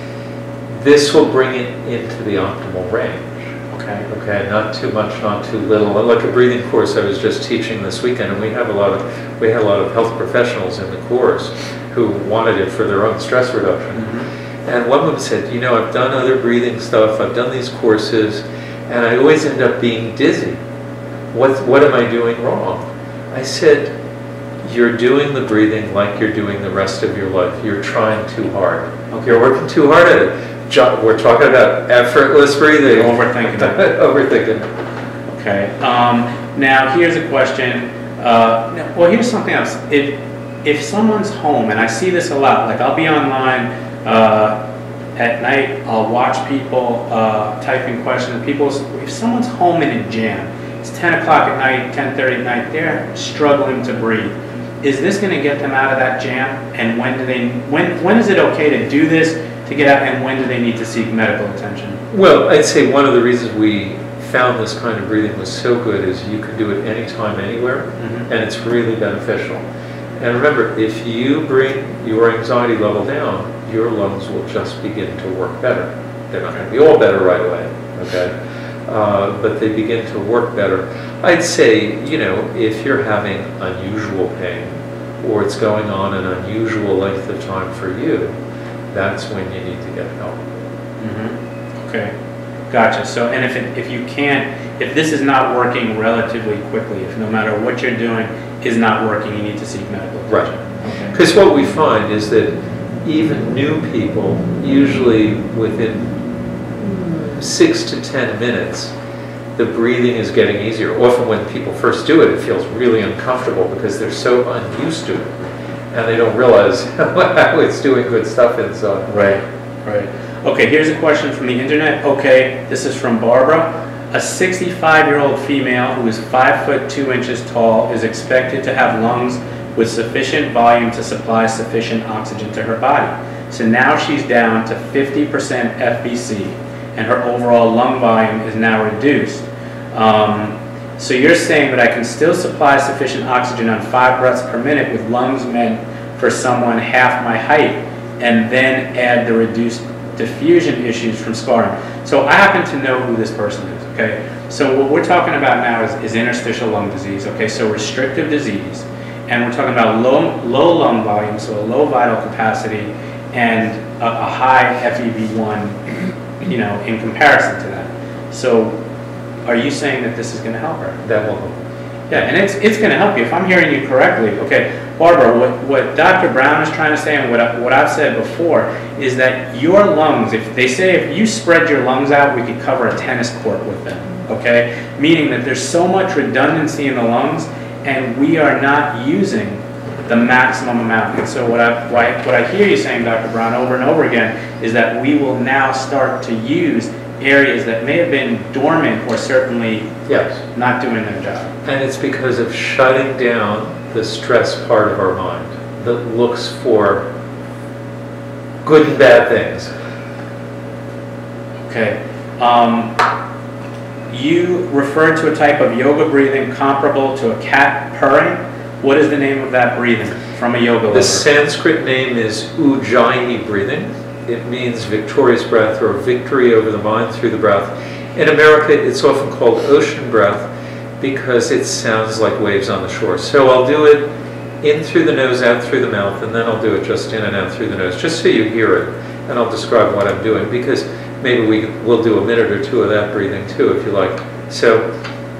This will bring it into the optimal range. Okay. Okay, not too much, not too little. Like a breathing course I was just teaching this weekend, and we have a lot of we had a lot of health professionals in the course who wanted it for their own stress reduction. Mm-hmm. And one of them said, you know, I've done other breathing stuff, I've done these courses, and I always end up being dizzy. What, what am I doing wrong? I said, you're doing the breathing like you're doing the rest of your life. You're trying too hard. Okay. You're working too hard at it. Jo- We're talking about effortless breathing. Overthinking it. Overthinking. Okay. Um, now, here's a question. Uh, well, here's something else. If, if someone's home, and I see this a lot, like I'll be online uh, at night, I'll watch people uh, typing questions. People, if someone's home in a jam, it's ten o'clock at night, ten thirty at night, they're struggling to breathe. Is this going to get them out of that jam? And when do they? When when is it okay to do this to get out? And when do they need to seek medical attention? Well, I'd say one of the reasons we found this kind of breathing was so good is you can do it anytime, anywhere, Mm-hmm. and it's really beneficial. And remember, if you bring your anxiety level down, your lungs will just begin to work better. They're not going to be all better right away, okay? Uh, but they begin to work better. I'd say, you know, if you're having unusual pain or it's going on an unusual length of time for you, that's when you need to get help. Mm-hmm. Okay, gotcha. So, and if it, if you can't, if this is not working relatively quickly, if no matter what you're doing is not working, you need to seek medical attention. Right. Okay. Because what we find is that even new people, usually within six to ten minutes, the breathing is getting easier. Often when people first do it, it feels really uncomfortable because they're so unused to it, and they don't realize how it's doing good stuff inside. Right, right. Okay, here's a question from the internet. Okay, this is from Barbara. A sixty-five-year-old female who is five foot two inches tall is expected to have lungs with sufficient volume to supply sufficient oxygen to her body. So now she's down to fifty percent F V C, and her overall lung volume is now reduced. Um, so you're saying that I can still supply sufficient oxygen on five breaths per minute with lungs meant for someone half my height, and then add the reduced diffusion issues from scarring. So I happen to know who this person is, okay? So what we're talking about now is, is interstitial lung disease, okay? So restrictive disease, and we're talking about low, low lung volume, so a low vital capacity, and a, a high F E V one, you know, in comparison to that. So are you saying that this is going to help her? That will help. Yeah, and it's, it's going to help you. If I'm hearing you correctly, okay, Barbara, what, what Doctor Brown is trying to say, and what, I, what I've said before, is that your lungs, if they say if you spread your lungs out, we could cover a tennis court with them, okay? Meaning that there's so much redundancy in the lungs, and we are not using the maximum amount. And so what I, what I, what I hear you saying, Doctor Brown, over and over again, is that we will now start to use areas that may have been dormant or certainly yes. not doing their job. And it's because of shutting down the stress part of our mind that looks for good and bad things. Okay. Um, you referred to a type of yoga breathing comparable to a cat purring. What is the name of that breathing from a yoga lover? The Sanskrit name is Ujjayi breathing. It means victorious breath or victory over the mind through the breath. In America, it's often called ocean breath because it sounds like waves on the shore. So I'll do it in through the nose, out through the mouth, and then I'll do it just in and out through the nose, just so you hear it. And I'll describe what I'm doing, because maybe we will do a minute or two of that breathing too, if you like. So,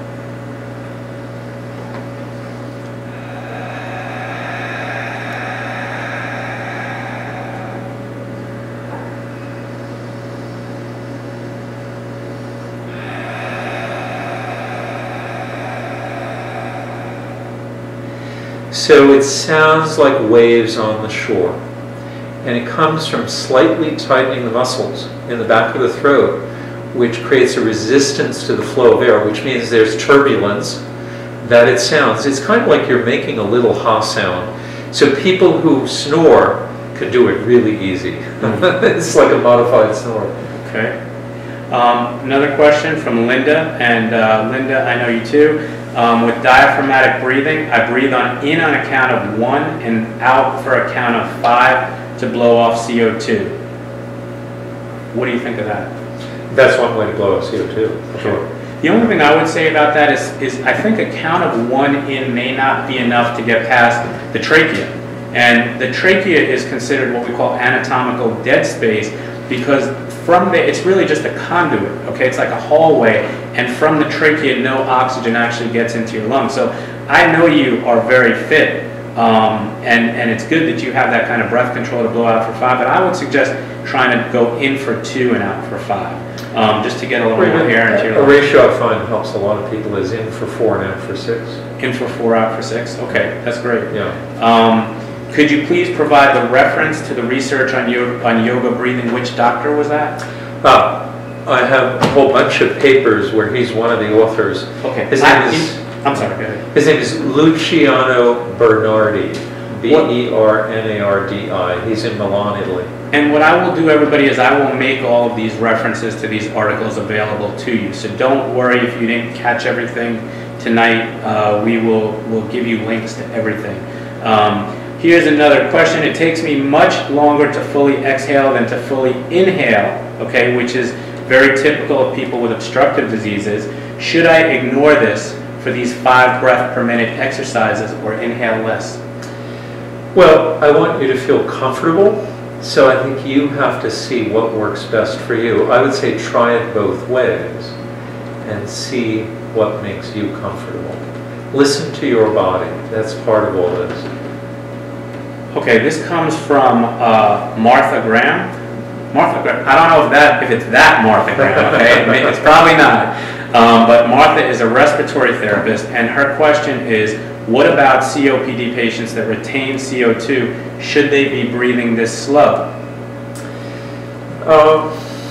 So it sounds like waves on the shore, and it comes from slightly tightening the muscles in the back of the throat, which creates a resistance to the flow of air, which means there's turbulence that it sounds. It's kind of like you're making a little ha sound. So people who snore can do it really easy. It's like a modified snore. Okay. Um, another question from Linda, and uh, Linda, I know you too. Um, with diaphragmatic breathing, I breathe on in on a count of one and out for a count of five to blow off C O two. What do you think of that? That's one way to blow off C O two, for sure. The only thing I would say about that is, is I think a count of one in may not be enough to get past the trachea. And the trachea is considered what we call anatomical dead space, because from there, it's really just a conduit, okay? It's like a hallway, and from the trachea, no oxygen actually gets into your lungs. So I know you are very fit, um, and, and it's good that you have that kind of breath control to blow out for five, but I would suggest trying to go in for two and out for five, um, just to get a little more air into your lungs. A ratio I find helps a lot of people is in for four and out for six. In for four, out for six? Okay, that's great. Yeah. Um, Could you please provide the reference to the research on yoga, on yoga breathing? Which doctor was that? Uh, I have a whole bunch of papers where he's one of the authors. Okay. His I, name is, I'm sorry, go ahead. His name is Luciano Bernardi, B E R N A R D I. He's in Milan, Italy. And what I will do, everybody, is I will make all of these references to these articles available to you. So don't worry if you didn't catch everything tonight. Uh, we will we'll give you links to everything. Um, Here's another question. It takes me much longer to fully exhale than to fully inhale, okay, which is very typical of people with obstructive diseases. Should I ignore this for these five breath per minute exercises or inhale less? Well, I want you to feel comfortable, so I think you have to see what works best for you. I would say try it both ways and see what makes you comfortable. Listen to your body. That's part of all this. Okay, this comes from uh, Martha Graham. Martha Graham, I don't know if that if it's that Martha Graham, okay? It may, it's probably not. Um, but Martha is a respiratory therapist, and her question is, what about C O P D patients that retain C O two? Should they be breathing this slow? Um,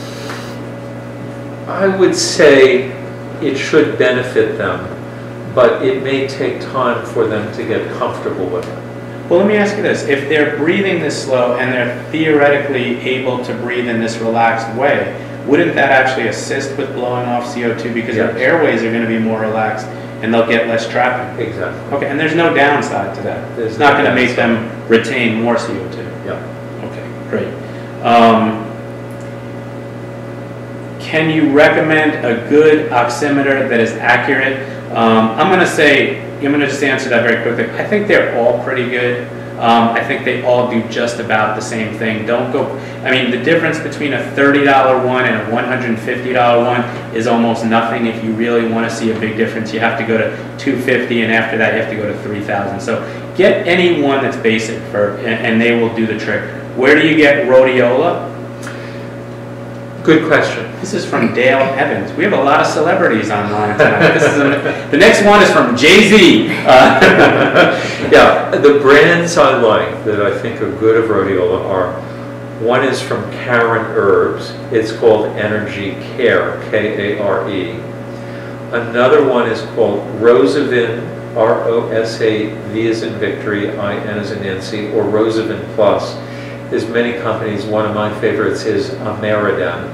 I would say it should benefit them, but it may take time for them to get comfortable with it. Well, let me ask you this. If they're breathing this slow and they're theoretically able to breathe in this relaxed way, wouldn't that actually assist with blowing off C O two because Yes. their airways are going to be more relaxed and they'll get less trapping? Exactly. Okay, and there's no downside to that. There's It's not no going to make downside. them retain more C O two. Yeah. Okay, great. Um, can you recommend a good oximeter that is accurate? Um, I'm going to say, I'm going to just answer that very quickly. I think they're all pretty good. Um, I think they all do just about the same thing. Don't go, I mean, the difference between a thirty dollar one and a one hundred fifty dollar one is almost nothing. If you really want to see a big difference, you have to go to two hundred fifty dollars, and after that you have to go to three thousand dollars. So get any one that's basic for, and, and they will do the trick. Where do you get rhodiola? Good question. This is from Dale Evans. We have a lot of celebrities online tonight. This is a, the next one is from Jay-Z. Uh, Yeah, the brands I like that I think are good of rhodiola are, one is from Karen Herbs. It's called Energy Care, K A R E. Another one is called Rosavin, R O S A V as in Victory, I N as in Nancy, or Rosavin Plus. There's many companies. One of my favorites is Ameridan.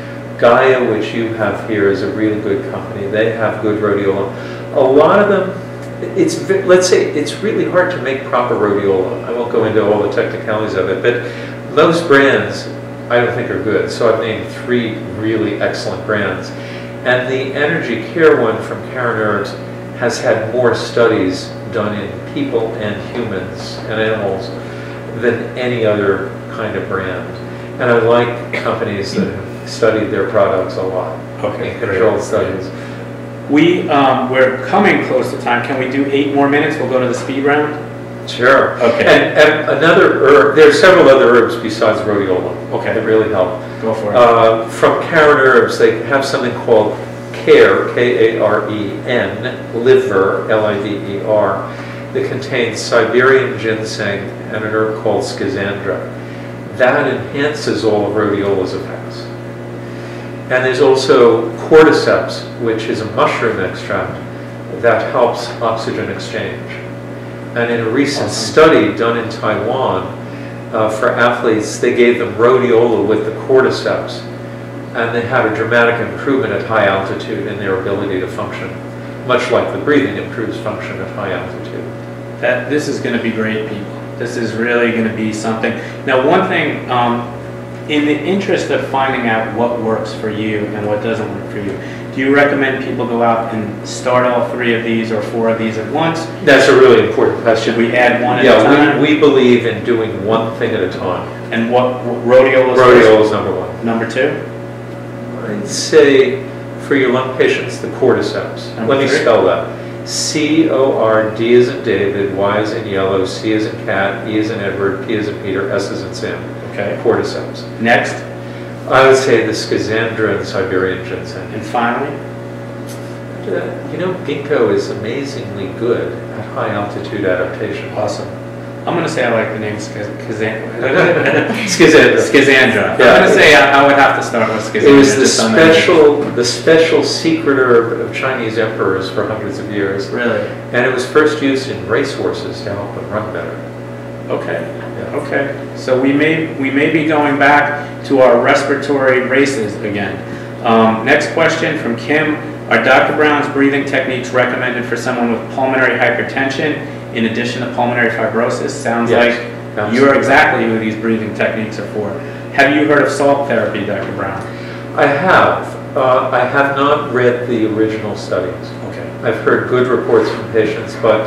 Gaia, which you have here, is a really good company. They have good rhodiola. A lot of them, it's, let's say, it's really hard to make proper rhodiola. I won't go into all the technicalities of it, but most brands I don't think are good. So I've named three really excellent brands. And the Energy Care one from Karen Herbs has had more studies done in people and humans and animals than any other kind of brand. And I like companies that have studied their products a lot. Okay, in controlled studies. We, um, we're coming close to time. Can we do eight more minutes? We'll go to the speed round. Sure. Okay. And, and another herb, there are several other herbs besides rhodiola. Okay. That really help. Go for it. Uh, from Karen Herbs, they have something called CARE, K A R E N, liver, L I V E R, that contains Siberian ginseng and an herb called schizandra. That enhances all of rhodiola's effects. And there's also cordyceps, which is a mushroom extract that helps oxygen exchange. And in a recent Awesome. study done in Taiwan uh, for athletes, they gave them rhodiola with the cordyceps, and they had a dramatic improvement at high altitude in their ability to function, much like the breathing improves function at high altitude. That, this is going to be great, people. This is really going to be something. Now, one thing, um, in the interest of finding out what works for you and what doesn't work for you, do you recommend people go out and start all three of these or four of these at once? That's a really important question. Should we add one at yeah, a time? we, we believe in doing one thing at a time. And what, rhodiola is Rhodiola is number one. number two? I'd say for your lung patients, the cordyceps. Number Let me three? spell that. C O R D as in David, Y as in yellow, C as in cat, E as in Edward, P as in Peter, S as in Sam. Okay. Cordyceps. Next, I would say the schizandra and Siberian ginseng. and finally, Uh, You know, ginkgo is amazingly good at high altitude adaptation. awesome. I'm going to say I like the name Schiz- Schizandra. Schizandra. Schizandra. Yeah. I'm going to say I, I would have to start with Schizandra. It was the just on that. special, the special secret herb of Chinese emperors for hundreds of years. Really? And it was first used in racehorses to help them run better. Okay. Yeah. Okay. So we may we may be going back to our respiratory races again. Um, next question from Kim: are Doctor Brown's breathing techniques recommended for someone with pulmonary hypertension in addition to pulmonary fibrosis? Sounds Yes, like absolutely. you're exactly who these breathing techniques are for. Have you heard of salt therapy, Doctor Brown? I have. Uh, I have not read the original studies. Okay. I've heard good reports from patients, but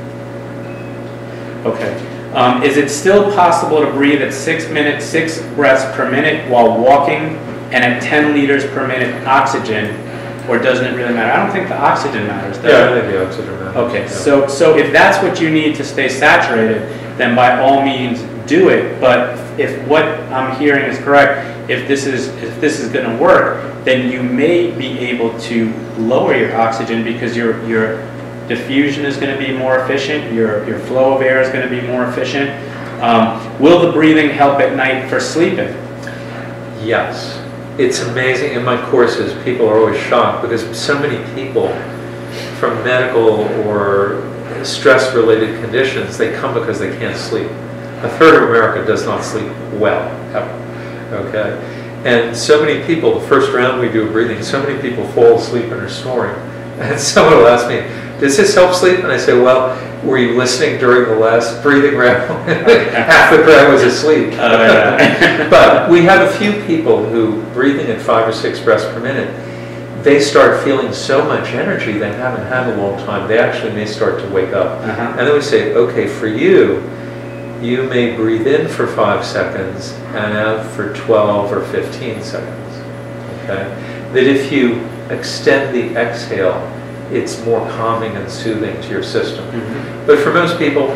Okay. Um, is it still possible to breathe at six minutes, six breaths per minute while walking, and at ten liters per minute oxygen, or doesn't it really matter? I don't think the oxygen matters. Does yeah, it? I think the oxygen matters. Okay, Yeah. so so if that's what you need to stay saturated, then by all means do it. But if what I'm hearing is correct, if this is if this is going to work, then you may be able to lower your oxygen because your your diffusion is going to be more efficient, your your flow of air is going to be more efficient. Um, will the breathing help at night for sleeping? Yes. It's amazing. In my courses, people are always shocked because so many people from medical or stress-related conditions, they come because they can't sleep. A third of America does not sleep well, ever. Okay? And so many people, the first round we do breathing, so many people fall asleep and are snoring. And someone will ask me, does this help sleep? And I say, well, were you listening during the last breathing round? Half the crowd was asleep. Oh, yeah. But we have a few people who, breathing at five or six breaths per minute, they start feeling so much energy they haven't had a long time. They actually may start to wake up. Uh-huh. And then we say, okay, for you, you may breathe in for five seconds and out for twelve or fifteen seconds. Okay? That if you extend the exhale, it's more calming and soothing to your system. Mm-hmm. But for most people,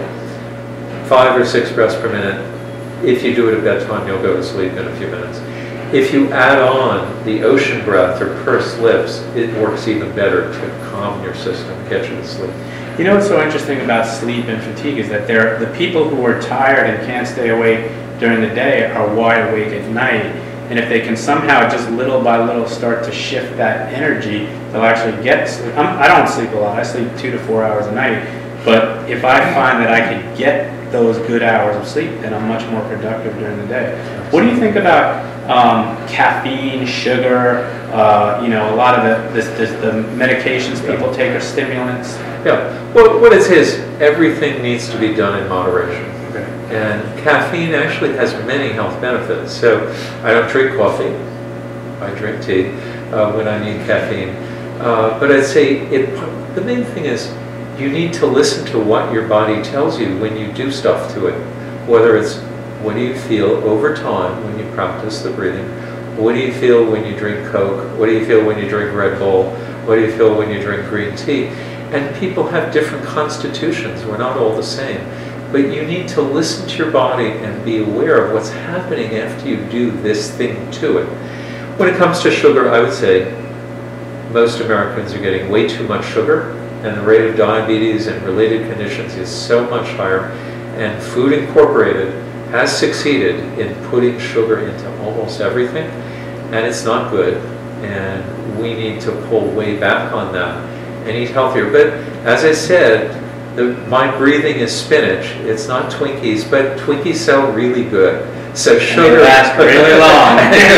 five or six breaths per minute, if you do it at bedtime, you'll go to sleep in a few minutes. If you add on the ocean breath or pursed lips, it works even better to calm your system, get you to sleep. You know what's so interesting about sleep and fatigue is that they're, the people who are tired and can't stay awake during the day are wide awake at night. And if they can somehow just little by little start to shift that energy, they'll actually get sleep. I'm, I don't sleep a lot. I sleep two to four hours a night. But if I find that I can get those good hours of sleep, then I'm much more productive during the day. What do you think about um, caffeine, sugar, uh, you know, a lot of the, this, this, the medications people take are stimulants? Yeah, well, what it says, everything needs to be done in moderation. Okay. And caffeine actually has many health benefits. So I don't drink coffee, I drink tea uh, when I need caffeine. Uh, but I'd say it, the main thing is you need to listen to what your body tells you when you do stuff to it. Whether it's what do you feel over time when you practice the breathing, what do you feel when you drink Coke, what do you feel when you drink Red Bull, what do you feel when you drink green tea. And people have different constitutions, we're not all the same. But you need to listen to your body and be aware of what's happening after you do this thing to it. When it comes to sugar, I would say most Americans are getting way too much sugar, and the rate of diabetes and related conditions is so much higher. And Food Incorporated has succeeded in putting sugar into almost everything, and it's not good. And we need to pull way back on that and eat healthier. But as I said, The, my breathing is spinach. It's not Twinkies, but Twinkies sell really good. So sugar lasts really long.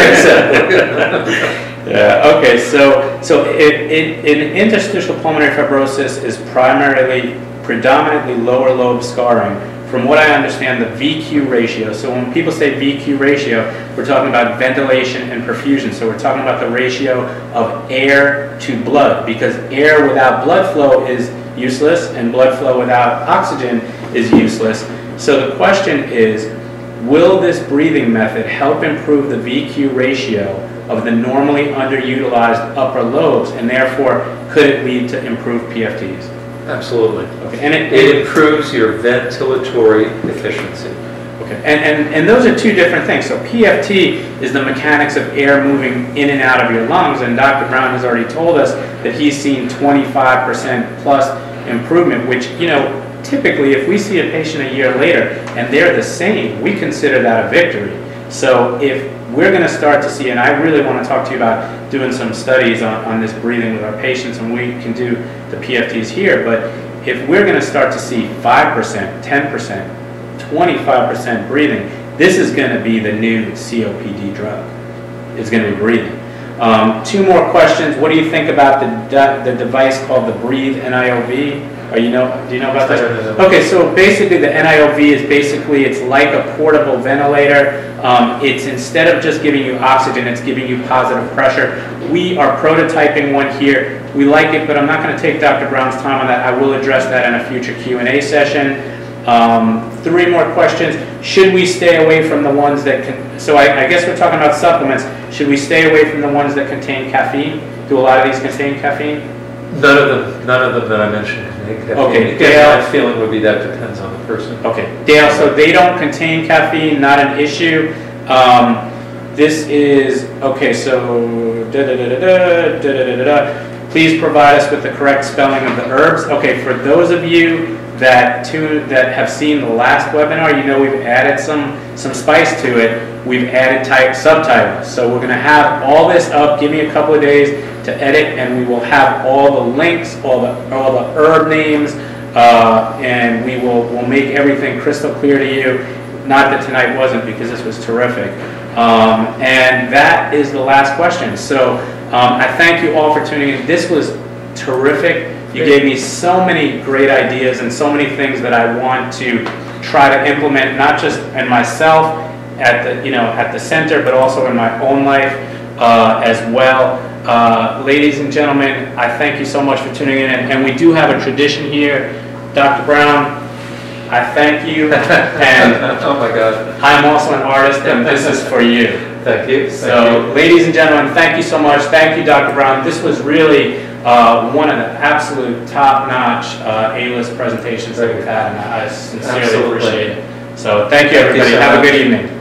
Yeah. Okay. So so it, it, in interstitial pulmonary fibrosis is primarily predominantly lower lobe scarring. From what I understand, the V Q ratio. So when people say V Q ratio, we're talking about ventilation and perfusion. So we're talking about the ratio of air to blood, because air without blood flow is useless, and blood flow without oxygen is useless. So the question is, will this breathing method help improve the V Q ratio of the normally underutilized upper lobes, and therefore could it lead to improved P F Ts? Absolutely. Okay. And it, it improves your ventilatory efficiency. Okay. And, and, and those are two different things. So P F T is the mechanics of air moving in and out of your lungs, and Doctor Brown has already told us that he's seen twenty-five percent plus improvement, which, you know, typically if we see a patient a year later and they're the same, we consider that a victory. So if we're going to start to see, and I really want to talk to you about doing some studies on, on this breathing with our patients, and we can do the P F Ts here, but if we're going to start to see five percent, ten percent, twenty-five percent breathing, this is going to be the new C O P D drug. It's going to be breathing. Um, two more questions. What do you think about the, the device called the Breathe N I O V? Or you know, do you know about this? Okay, so basically the N I O V is basically, it's like a portable ventilator. Um, it's instead of just giving you oxygen, it's giving you positive pressure. We are prototyping one here. We like it, but I'm not going to take Doctor Brown's time on that. I will address that in a future Q and A session. Um, three more questions. Should we stay away from the ones that can, so I, I guess we're talking about supplements. Should we stay away from the ones that contain caffeine? Do a lot of these contain caffeine? None of them, none of them that I mentioned contain caffeine. Okay, Again, Dale. my feeling would be that depends on the person. Okay, Dale, so they don't contain caffeine, not an issue. Um, this is, okay, so, da da da da da, da da da da. Please provide us with the correct spelling of the herbs. Okay, for those of you that tune, that have seen the last webinar, you know we've added some, some spice to it. We've added type subtitles. So we're gonna have all this up, give me a couple of days to edit, and we will have all the links, all the, all the herb names, uh, and we will we'll make everything crystal clear to you. Not that tonight wasn't, because this was terrific. Um, and that is the last question. So um, I thank you all for tuning in. This was terrific. You gave me so many great ideas and so many things that I want to try to implement, not just in myself at the, you know, at the center, but also in my own life uh, as well. Uh, ladies and gentlemen, I thank you so much for tuning in. And, and we do have a tradition here. Doctor Brown, I thank you. And oh my God. I'm also an artist, and this is for you. Thank you. So, thank you. Ladies and gentlemen, thank you so much. Thank you, Doctor Brown. This was really uh, one of the absolute top-notch uh, A-list presentations that we've had, and I sincerely Absolutely. appreciate it. So, thank you, Thank you everybody. so Have much. a good evening.